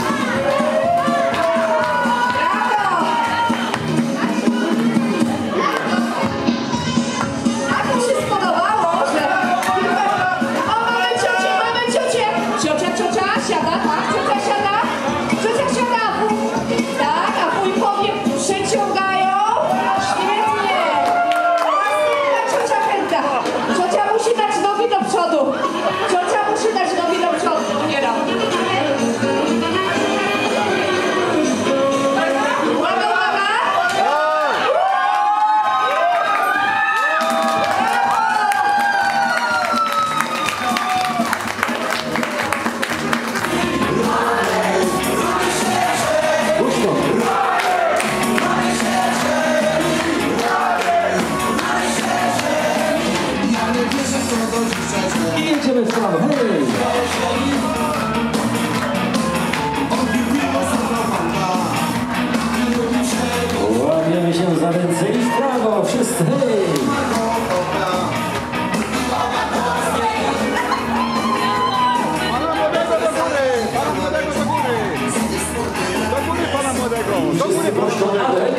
Brawo! Tak mi się spodobało, że... O, mamy ciocię! Ciocia siada, tak? Ciocia siada. Tak, a wuj powie, przeciągają. Świetnie. Następna ciocia chętna. Ciocia musi dać nogi do przodu. Ciocia musi dać nogi do przodu. Nie robi. Uwaga! I jedziemy w prawo, hej! Łamiemy się za ręce i w prawo, wszyscy, hej! Pana młodego! Do góry, Proszę, Adek.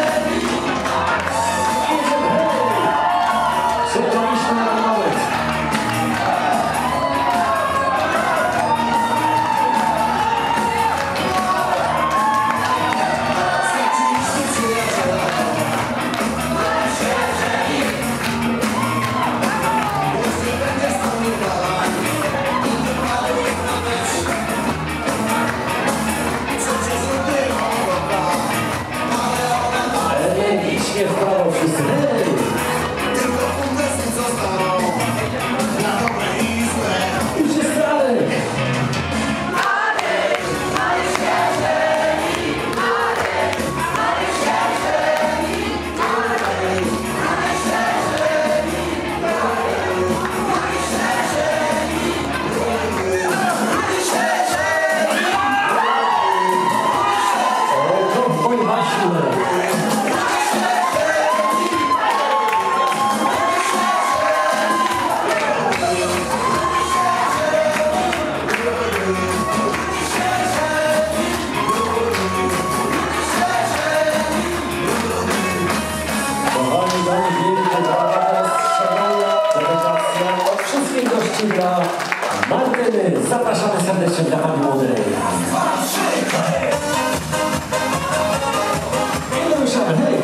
Czekaliśmy na moment. Zapraszamy serdecznie dla pani młodej. I ruszamy, hej!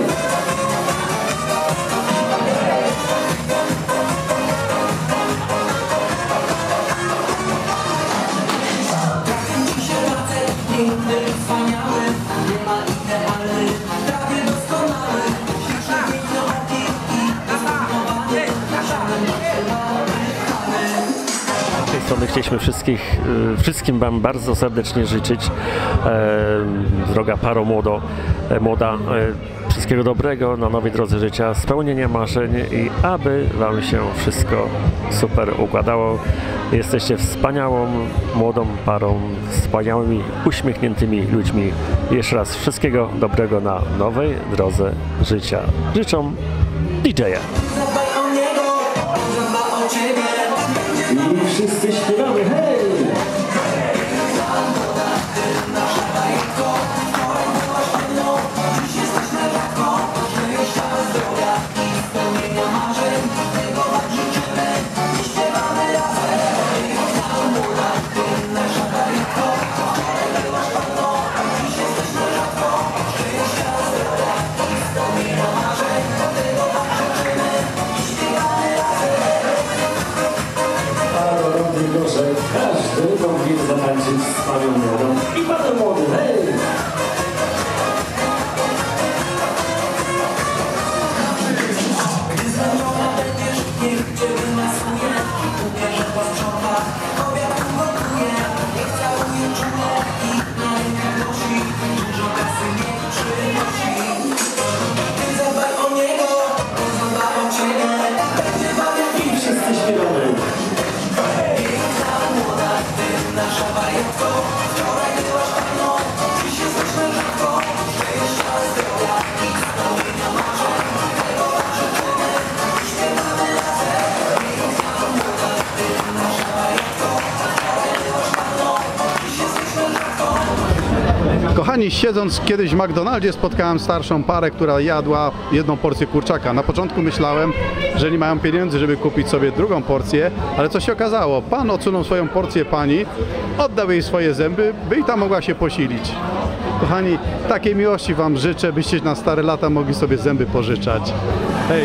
Piękny, wspaniały, nie ma idealny, prawie doskonały, pięknooki i rozpakowany, Z tej strony chcieliśmy wszystkim wam bardzo serdecznie życzyć, droga paro młoda, wszystkiego dobrego na nowej drodze życia, spełnienia marzeń i aby wam się wszystko super układało. Jesteście wspaniałą, młodą parą, wspaniałymi, uśmiechniętymi ludźmi. Jeszcze raz wszystkiego dobrego na nowej drodze życia. Życzą DJ-e. I wszyscy śpiewamy, hej! Każdy powinien zatańczyć z panią młodą i panem młodym, hej! I wszyscy śpiewamy. Kochani, siedząc kiedyś w McDonaldzie spotkałem starszą parę, która jadła jedną porcję kurczaka. Na początku myślałem, że nie mają pieniędzy, żeby kupić sobie drugą porcję, ale co się okazało? Pan odsunął swoją porcję pani, oddał jej swoje zęby, by i ta mogła się posilić. Kochani, takiej miłości wam życzę, byście na stare lata mogli sobie zęby pożyczać. Hej!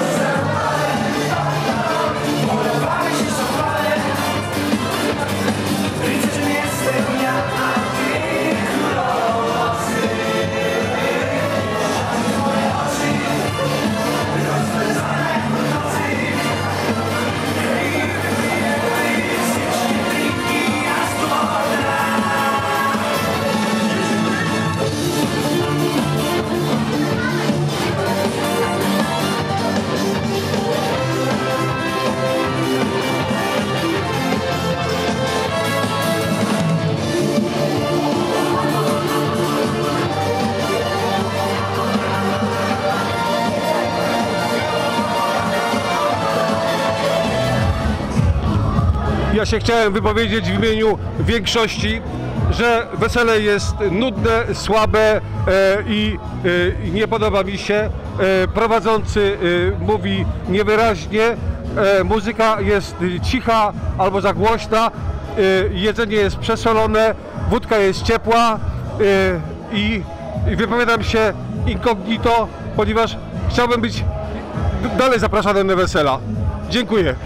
Ja się chciałem wypowiedzieć w imieniu większości, że wesele jest nudne, słabe i nie podoba mi się. Prowadzący mówi niewyraźnie, muzyka jest cicha albo za głośna, jedzenie jest przesolone, wódka jest ciepła i wypowiadam się incognito, ponieważ chciałbym być dalej zapraszany na wesela. Dziękuję.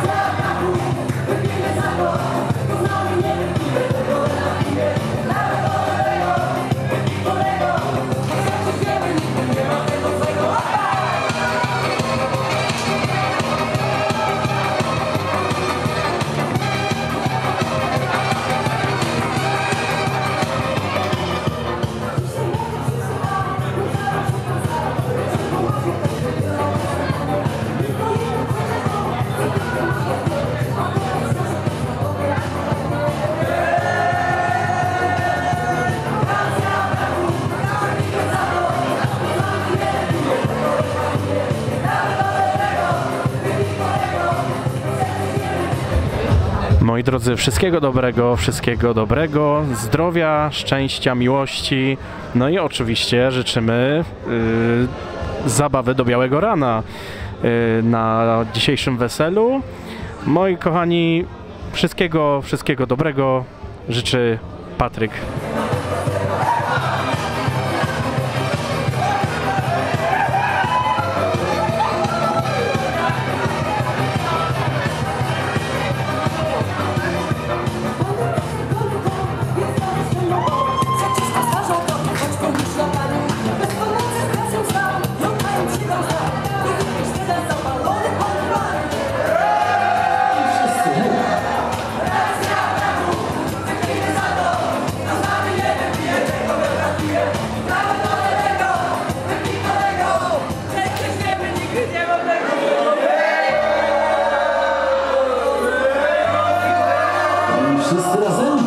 Wszyscy. drodzy, wszystkiego dobrego, zdrowia, szczęścia, miłości, no i oczywiście życzymy zabawy do białego rana na dzisiejszym weselu. Moi kochani, wszystkiego dobrego życzy Patryk. Wszyscy razem?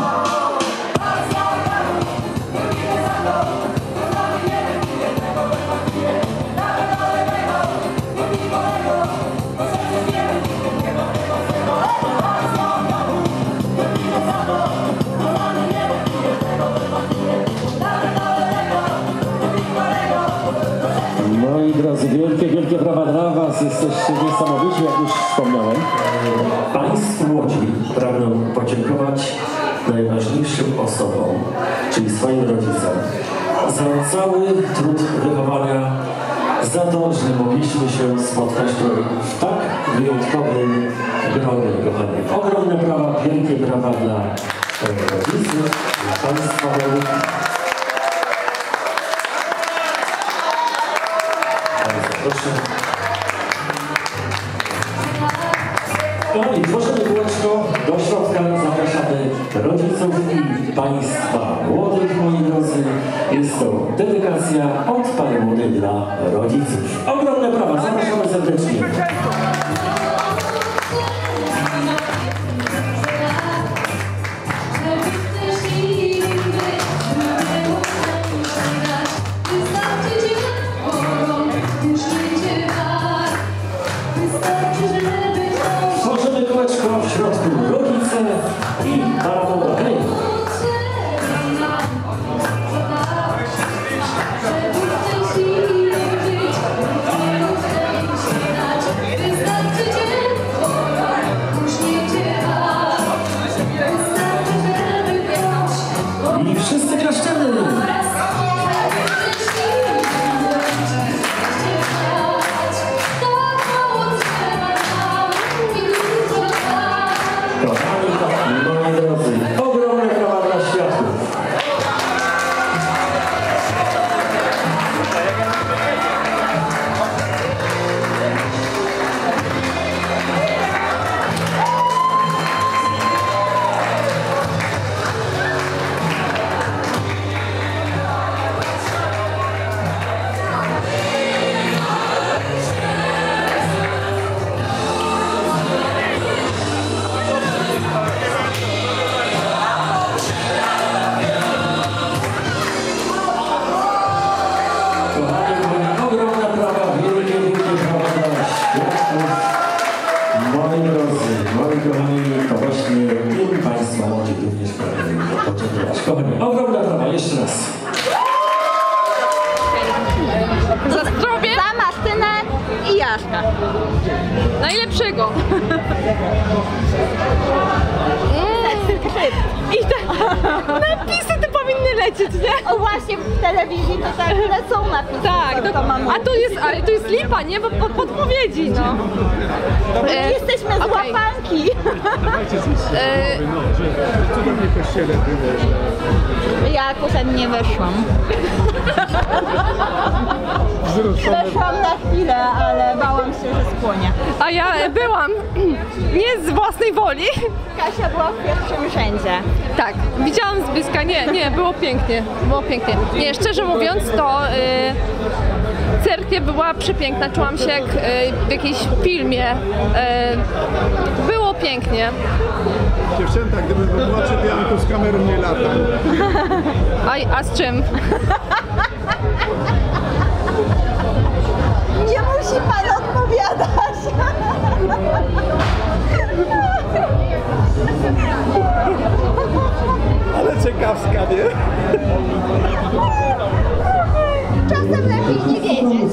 Moi drodzy, wielkie brawa dla Was. Jesteście niesamowici, jak już wspomniałem. Państwu Łodzi pragnę podziękować najważniejszym osobom, czyli swoim rodzicom, za cały trud wychowania, za to, że mogliśmy się spotkać w tak wyjątkowym gronie, kochani. Ogromne brawa, wielkie brawa dla rodziców, dla Państwa. Proszę. I proszę kółeczko do środka, zapraszamy rodziców i Państwa młodych, moi drodzy. Jest to dedykacja od Pani Młodej dla rodziców. Ogromne brawa, zapraszamy serdecznie. W środku rodzice i Barwoda. Hej! I wszyscy klaszczemy! Moi drodzy, ogromne brawa dla świadków. Moi drodzy, moi kochani, to właśnie im Państwa Łodzi również pragnę podziękować. Kochani, ogromna brawa, jeszcze raz. Za zdrowie! Za Martynę i Jaszka. Najlepszego! I napisy to powinny lecieć, nie? O właśnie, w telewizji to tak lecą napisy. Tak, a to jest lipa, nie? Bo podpowiedzi, no. Jesteśmy z łapanki. Ja akurat nie weszłam. Weszłam na chwilę, ale bałam się, że spłonie. A ja byłam nie z własnej woli. Kasia była w pierwszym rzędzie. Tak, widziałam z bliska, nie, było pięknie, Nie, szczerze mówiąc, to cerkiew była przepiękna, czułam się jak w jakimś filmie, było pięknie. Dziewczęta, gdyby była czepiana, to z kamerą nie lata. A z czym? Nie musi pan odpowiadać. Ale ciekawska, nie? Czasem lepiej nie wiedzieć.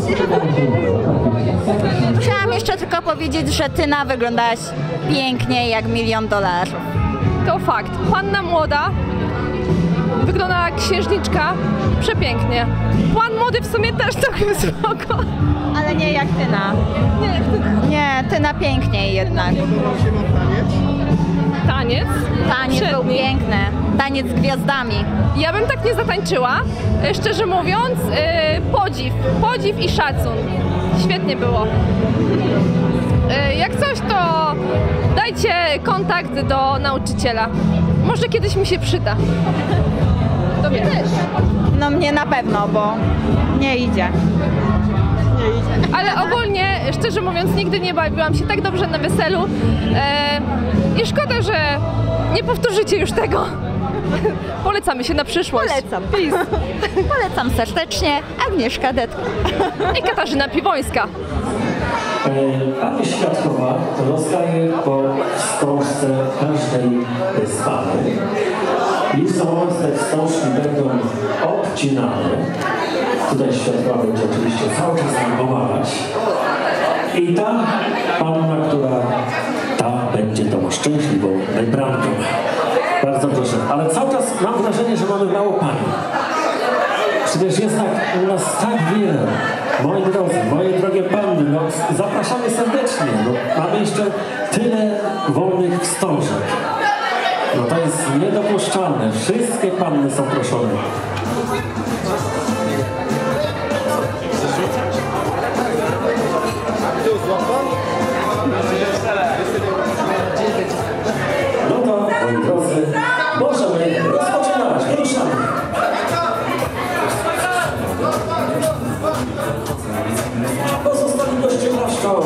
Chciałam jeszcze tylko powiedzieć, że Tyna wyglądałaś pięknie jak $1 000 000. To fakt. Panna młoda wygląda jak księżniczka. Przepięknie. Pan młody w sumie też trochę spoko. Ale nie jak Tyna. Nie jak Tyna. Nie, Tyna piękniej jednak. Taniec? Taniec był piękny. Taniec z gwiazdami. Ja bym tak nie zatańczyła. Szczerze mówiąc, podziw i szacun. Świetnie było. Jak coś, to dajcie kontakt do nauczyciela. Może kiedyś mi się przyda. Tobie też. No mnie na pewno, bo nie idzie. Ale ogólnie, szczerze mówiąc, nigdy nie bawiłam się tak dobrze na weselu. I szkoda, że nie powtórzycie już tego. Polecamy się na przyszłość. Polecam. Peace. Polecam serdecznie. Agnieszka Detko. I Katarzyna Piwońska. Pani świadkowa rozdaje po wstążce każdej z pani. I za moment te wstążki będą obcinane. Tutaj świadkowa będzie oczywiście cały czas nam pomagać. I ta panna, ta będzie tą szczęśliwą wybranką. Bardzo proszę. Ale cały czas mam wrażenie, że mamy mało pani. Przecież jest tak u nas tak wiele. Moi drodzy, moje drogie panny, no, zapraszamy serdecznie. No, mamy jeszcze tyle wolnych wstążek. No to jest niedopuszczalne. Wszystkie panny są proszone. No to, moi drodzy, możemy rozpoczynać. Ruszamy. Pozostali goście klaszczą.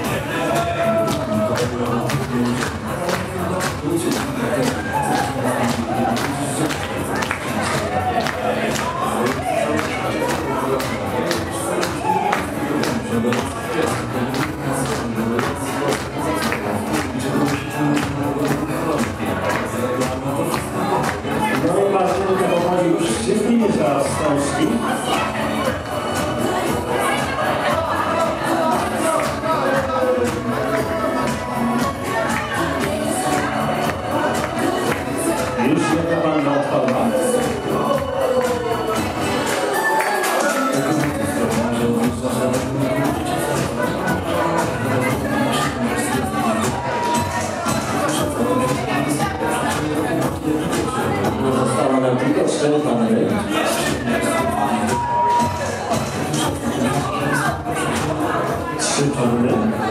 No i Martynka powoli już zbliża wstążki. Już jedna panna odpadła. Zostało nam tylko 4 panny. Trzy panny.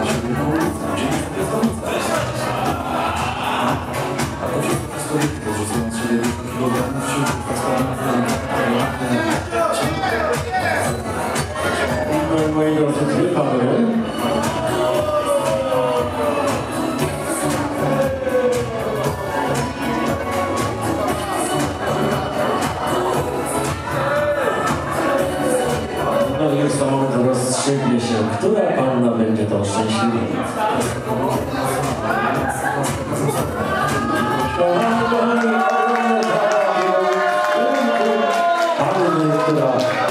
No i moi drodzy, 2 panny. No i już za moment rozstrzygnie się, która panna będzie tą szczęśliwą. Panny, która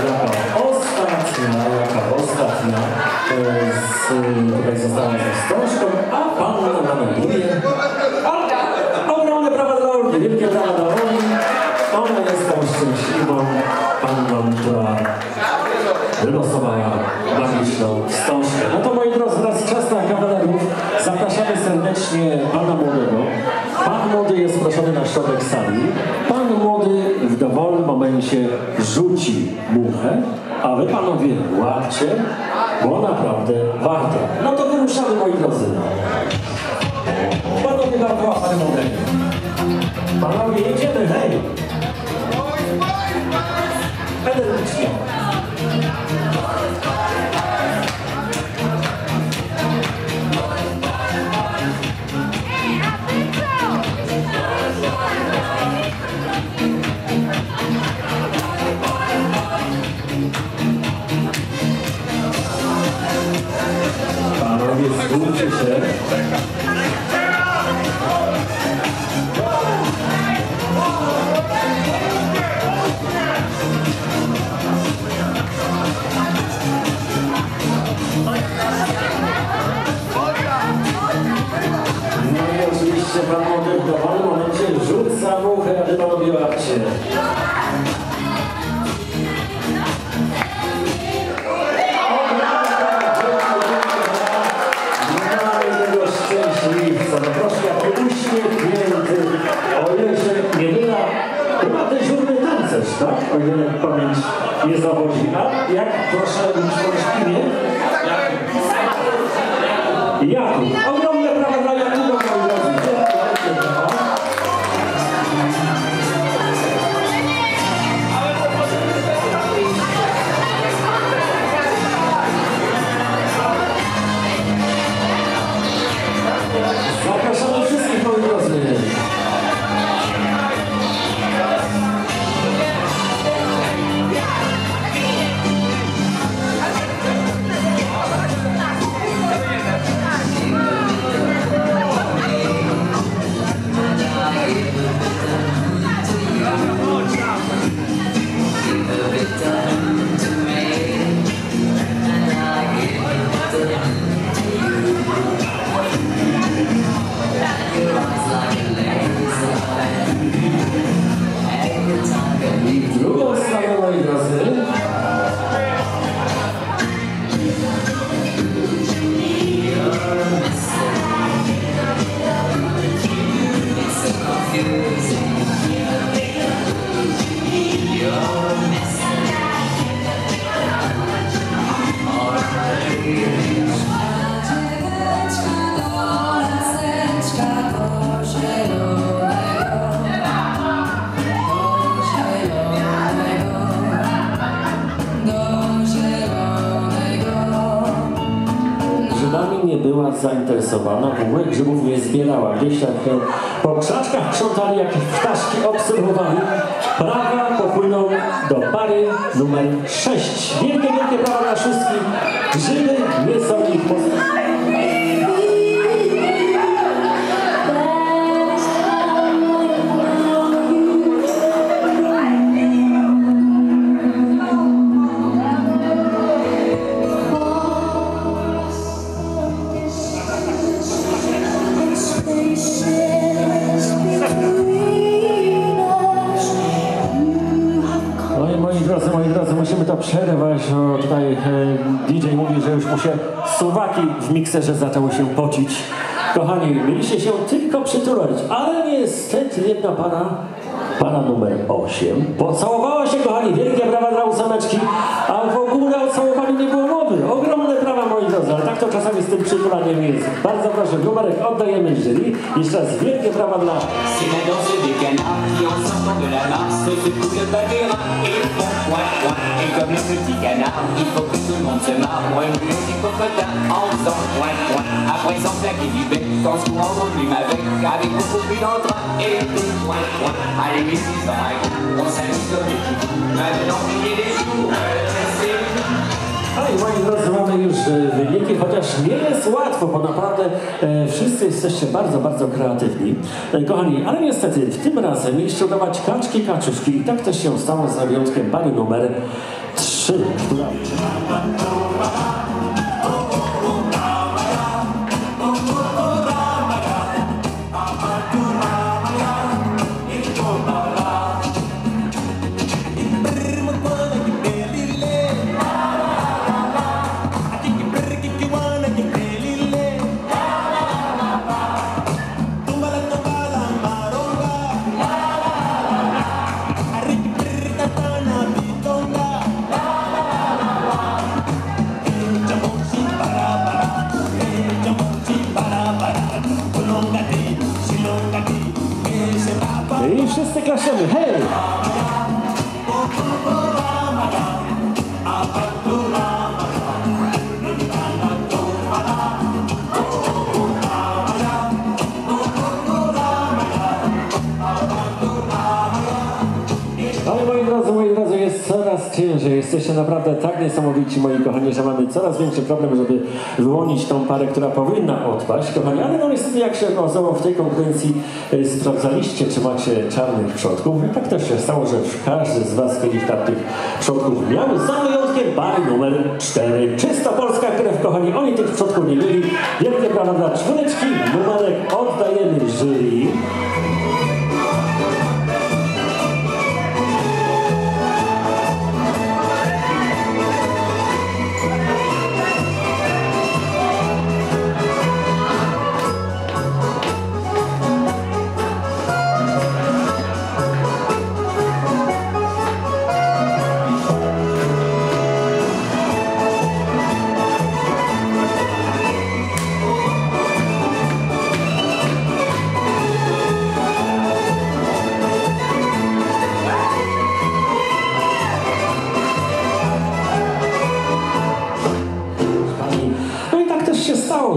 jaka ostatnia tutaj została ze wstążką, a panna na meduję. Ogromne brawa dla Olgi, wielkie brawa dla Olgi. Ona jest tą szczęśliwą panną, która wylosowała magiczną wstążkę. No to moi drodzy, wraz z czas na kawalerów zapraszamy serdecznie pana młodego. Pan młody jest proszony na środek sali. Pan młody w dowolnym momencie rzuci muchę, a wy panowie łapcie, bo naprawdę warto. No to wyruszamy, moi drodzy. Panowie dookoła, panie młodego. Panowie, jedziemy, hej! Energicznie. Panowie, skupcie się. Szczęśliwca, no proszę, jaki uśmiechnięty, o ile się nie myla, chyba dyżurny tancerz, tak? O ile pamięć nie zawodzi. A jak, proszę, już po imię? Jakub. Ogromne brawa dla Jakuba, moi drodzy. Zapraszamy wszystkich, moi drodzy. Drugą stronę, moi drodzy. Grzybami nie była zainteresowana, w ogóle grzybów nie zbierała. Gdzieś tak po krzaczkach krzątali, jakieś ptaszki obserwowali. Prawa popłyną do pary numer 6. Wielkie, wielkie prawa dla wszystkich. Grzyby nie są ich Moi drodzy, musimy to przerwać. O, tutaj DJ mówi, że już mu się suwaki w mikserze zaczęły się pocić. Kochani, mieliście się tylko przytulać, ale niestety jedna para numer 8 pocałowała się, kochani. Wielkie brawa dla 8, a w ogóle o całowaniu nie było mowy. Ogromne brawa, moi drodzy, ale tak to czasami z tym przytulaniem jest. Bardzo proszę, numerek oddajemy jury. Jeszcze raz wielkie brawa dla... No i moi drodzy, mamy już wyniki, chociaż nie jest łatwo, bo naprawdę wszyscy jesteście bardzo, bardzo kreatywni. Kochani, ale niestety w tym razem mieliście udawać kaczki, kaczuszki i tak też się stało za wyjątkiem pary numer 3, która... I wszyscy klaszemy, hej! Ale moi drodzy, jest coraz ciężej. Jesteście naprawdę tak niesamowici, moi kochani, że mamy coraz większy problem, żeby wyłonić tą parę, która powinna odpaść, kochani. Ale no niestety, jak się okazało w tej konkurencji, sprawdzaliście, czy macie czarnych przodków. I tak też się stało, że każdy z was kiedyś tych przodków miał, za wyjątkiem pary numer 4. Czysta polska krew, kochani. Oni tych przodków nie mieli. Wielkie brawa dla czwóreczki. Numerek oddajemy jury.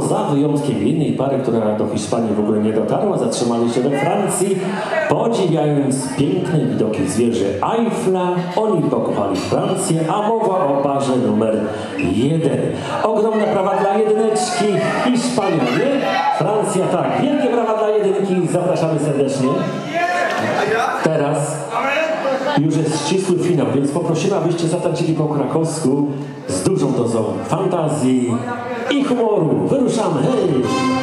za wyjątkiem innej pary, która do Hiszpanii w ogóle nie dotarła, zatrzymali się we Francji, podziwiając piękne widoki z wieży Eiffla. Oni pokochali Francję, a mowa o parze numer 1. Ogromne brawa dla jedyneczki, Hiszpania nie, Francja tak. Wielkie brawa dla jedynki, zapraszamy serdecznie. Teraz już jest ścisły finał, więc poprosimy, abyście zatańczyli po krakowsku z dużą dozą fantazji i humoru. Wyruszamy, hej!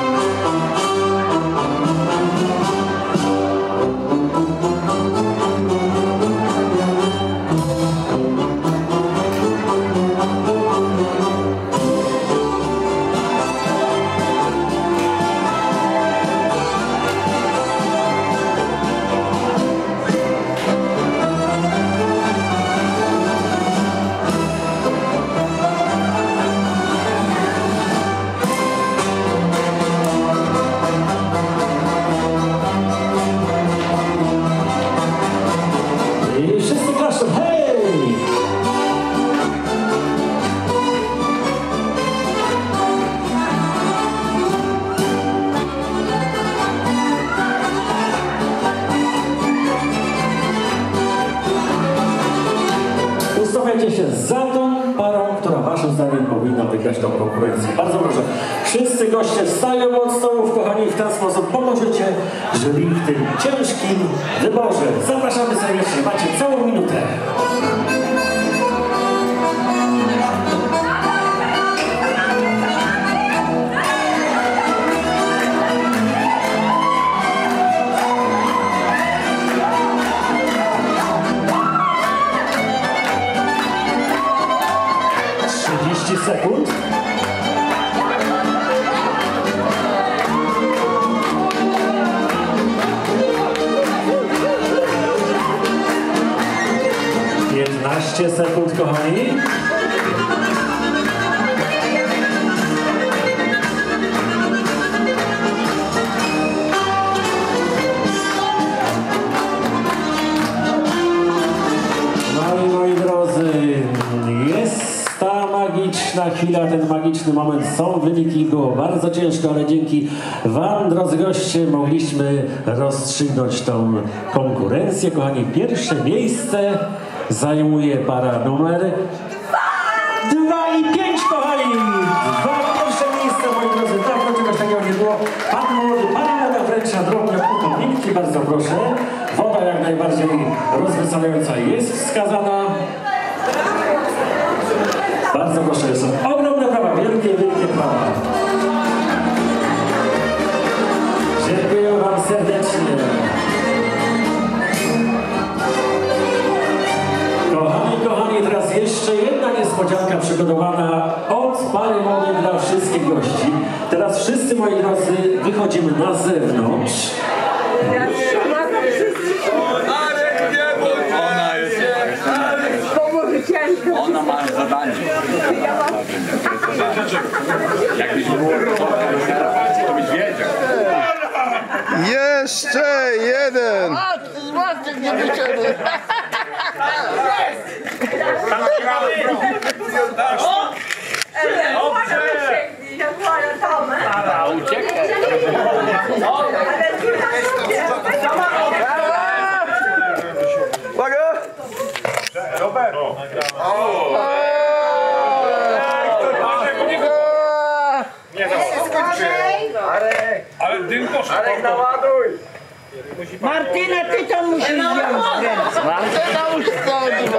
Się za tą parą, która waszym zdaniem powinna wygrać tą konkurencję. Bardzo proszę. Wszyscy goście wstają od stołów, kochani, w ten sposób pomożecie jury w tym ciężkim wyborze. Zapraszamy serdecznie. Macie całą minutę. Sekund. Sekund, kochani. No i moi drodzy, jest ta magiczna chwila, ten magiczny moment. Są wyniki, było bardzo ciężko, ale dzięki wam, drodzy goście, mogliśmy rozstrzygnąć tą konkurencję. Kochani, pierwsze miejsce zajmuje para numer 2 i 5, kochani! 2 pierwsze miejsca, moi drodzy, dawno czegoś takiego nie było. Pan młody, pani młoda wręcza drobne upomnienki, bardzo proszę. Woda jak najbardziej rozweselająca jest wskazana. Bardzo proszę, są ogromne prawa, wielkie, wielkie prawa. Dziękuję wam serdecznie. Kochani, teraz jeszcze jedna niespodzianka przygotowana od pary młodej dla wszystkich gości. Teraz wszyscy, moi drodzy, wychodzimy na zewnątrz. Ona jest... Ona ma zadanie. Jakbyś było to byś wiedział. Jeszcze jeden! Złapcie mnie wyciągnę. Uwaga! Robert! Nie, ale dym poszedł. Arek, naładuj! Martyna, ty to musisz wziąć. Martyna już to.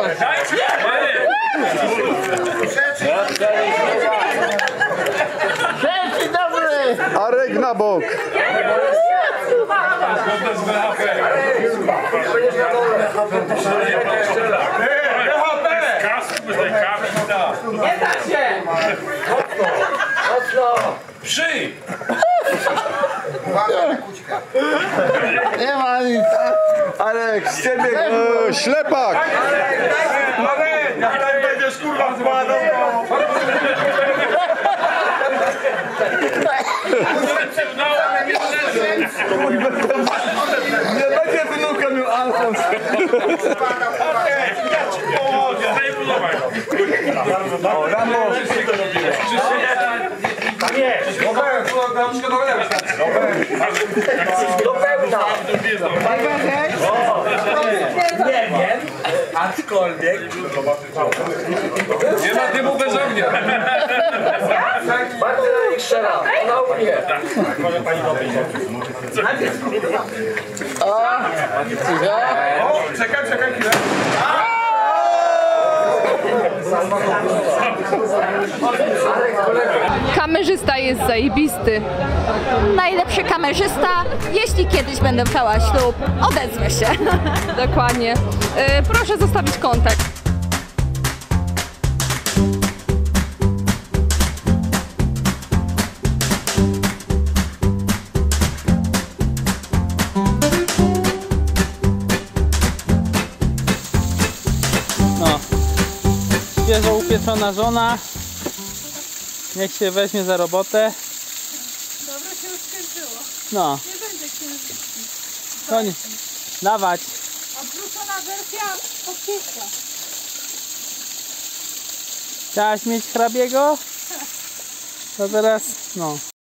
Rzeczy dobry! Arek na bok! Nie da się! Mocno! Przyj! Nie ma nic! Arek, z ciebie ślepak! Arek, jak tak będziesz kurwa zbadał, nie będzie wnuka miał Alfons! Ja ci pomogę! O, Rambo! Tam jest! Robert! książkę do wydania. Do pełna. Nie wiem, aczkolwiek. Nie ma dymu bez ognia. Bardzo na nich strzela, ona umie. Może pani robić. O, czekaj chwilę. Kamerzysta jest zajebisty. Najlepszy kamerzysta, jeśli kiedyś będę chciała ślub, odezwę się. Dokładnie. Proszę zostawić kontakt. No. Świeżo upieczona żona. Niech się weźmie za robotę. Dobra, się już skończyło. No. Nie będzie księżyczki. To nie. Dawać. Odwrócona wersja podpiska. Chciałaś mieć hrabiego? To teraz, no.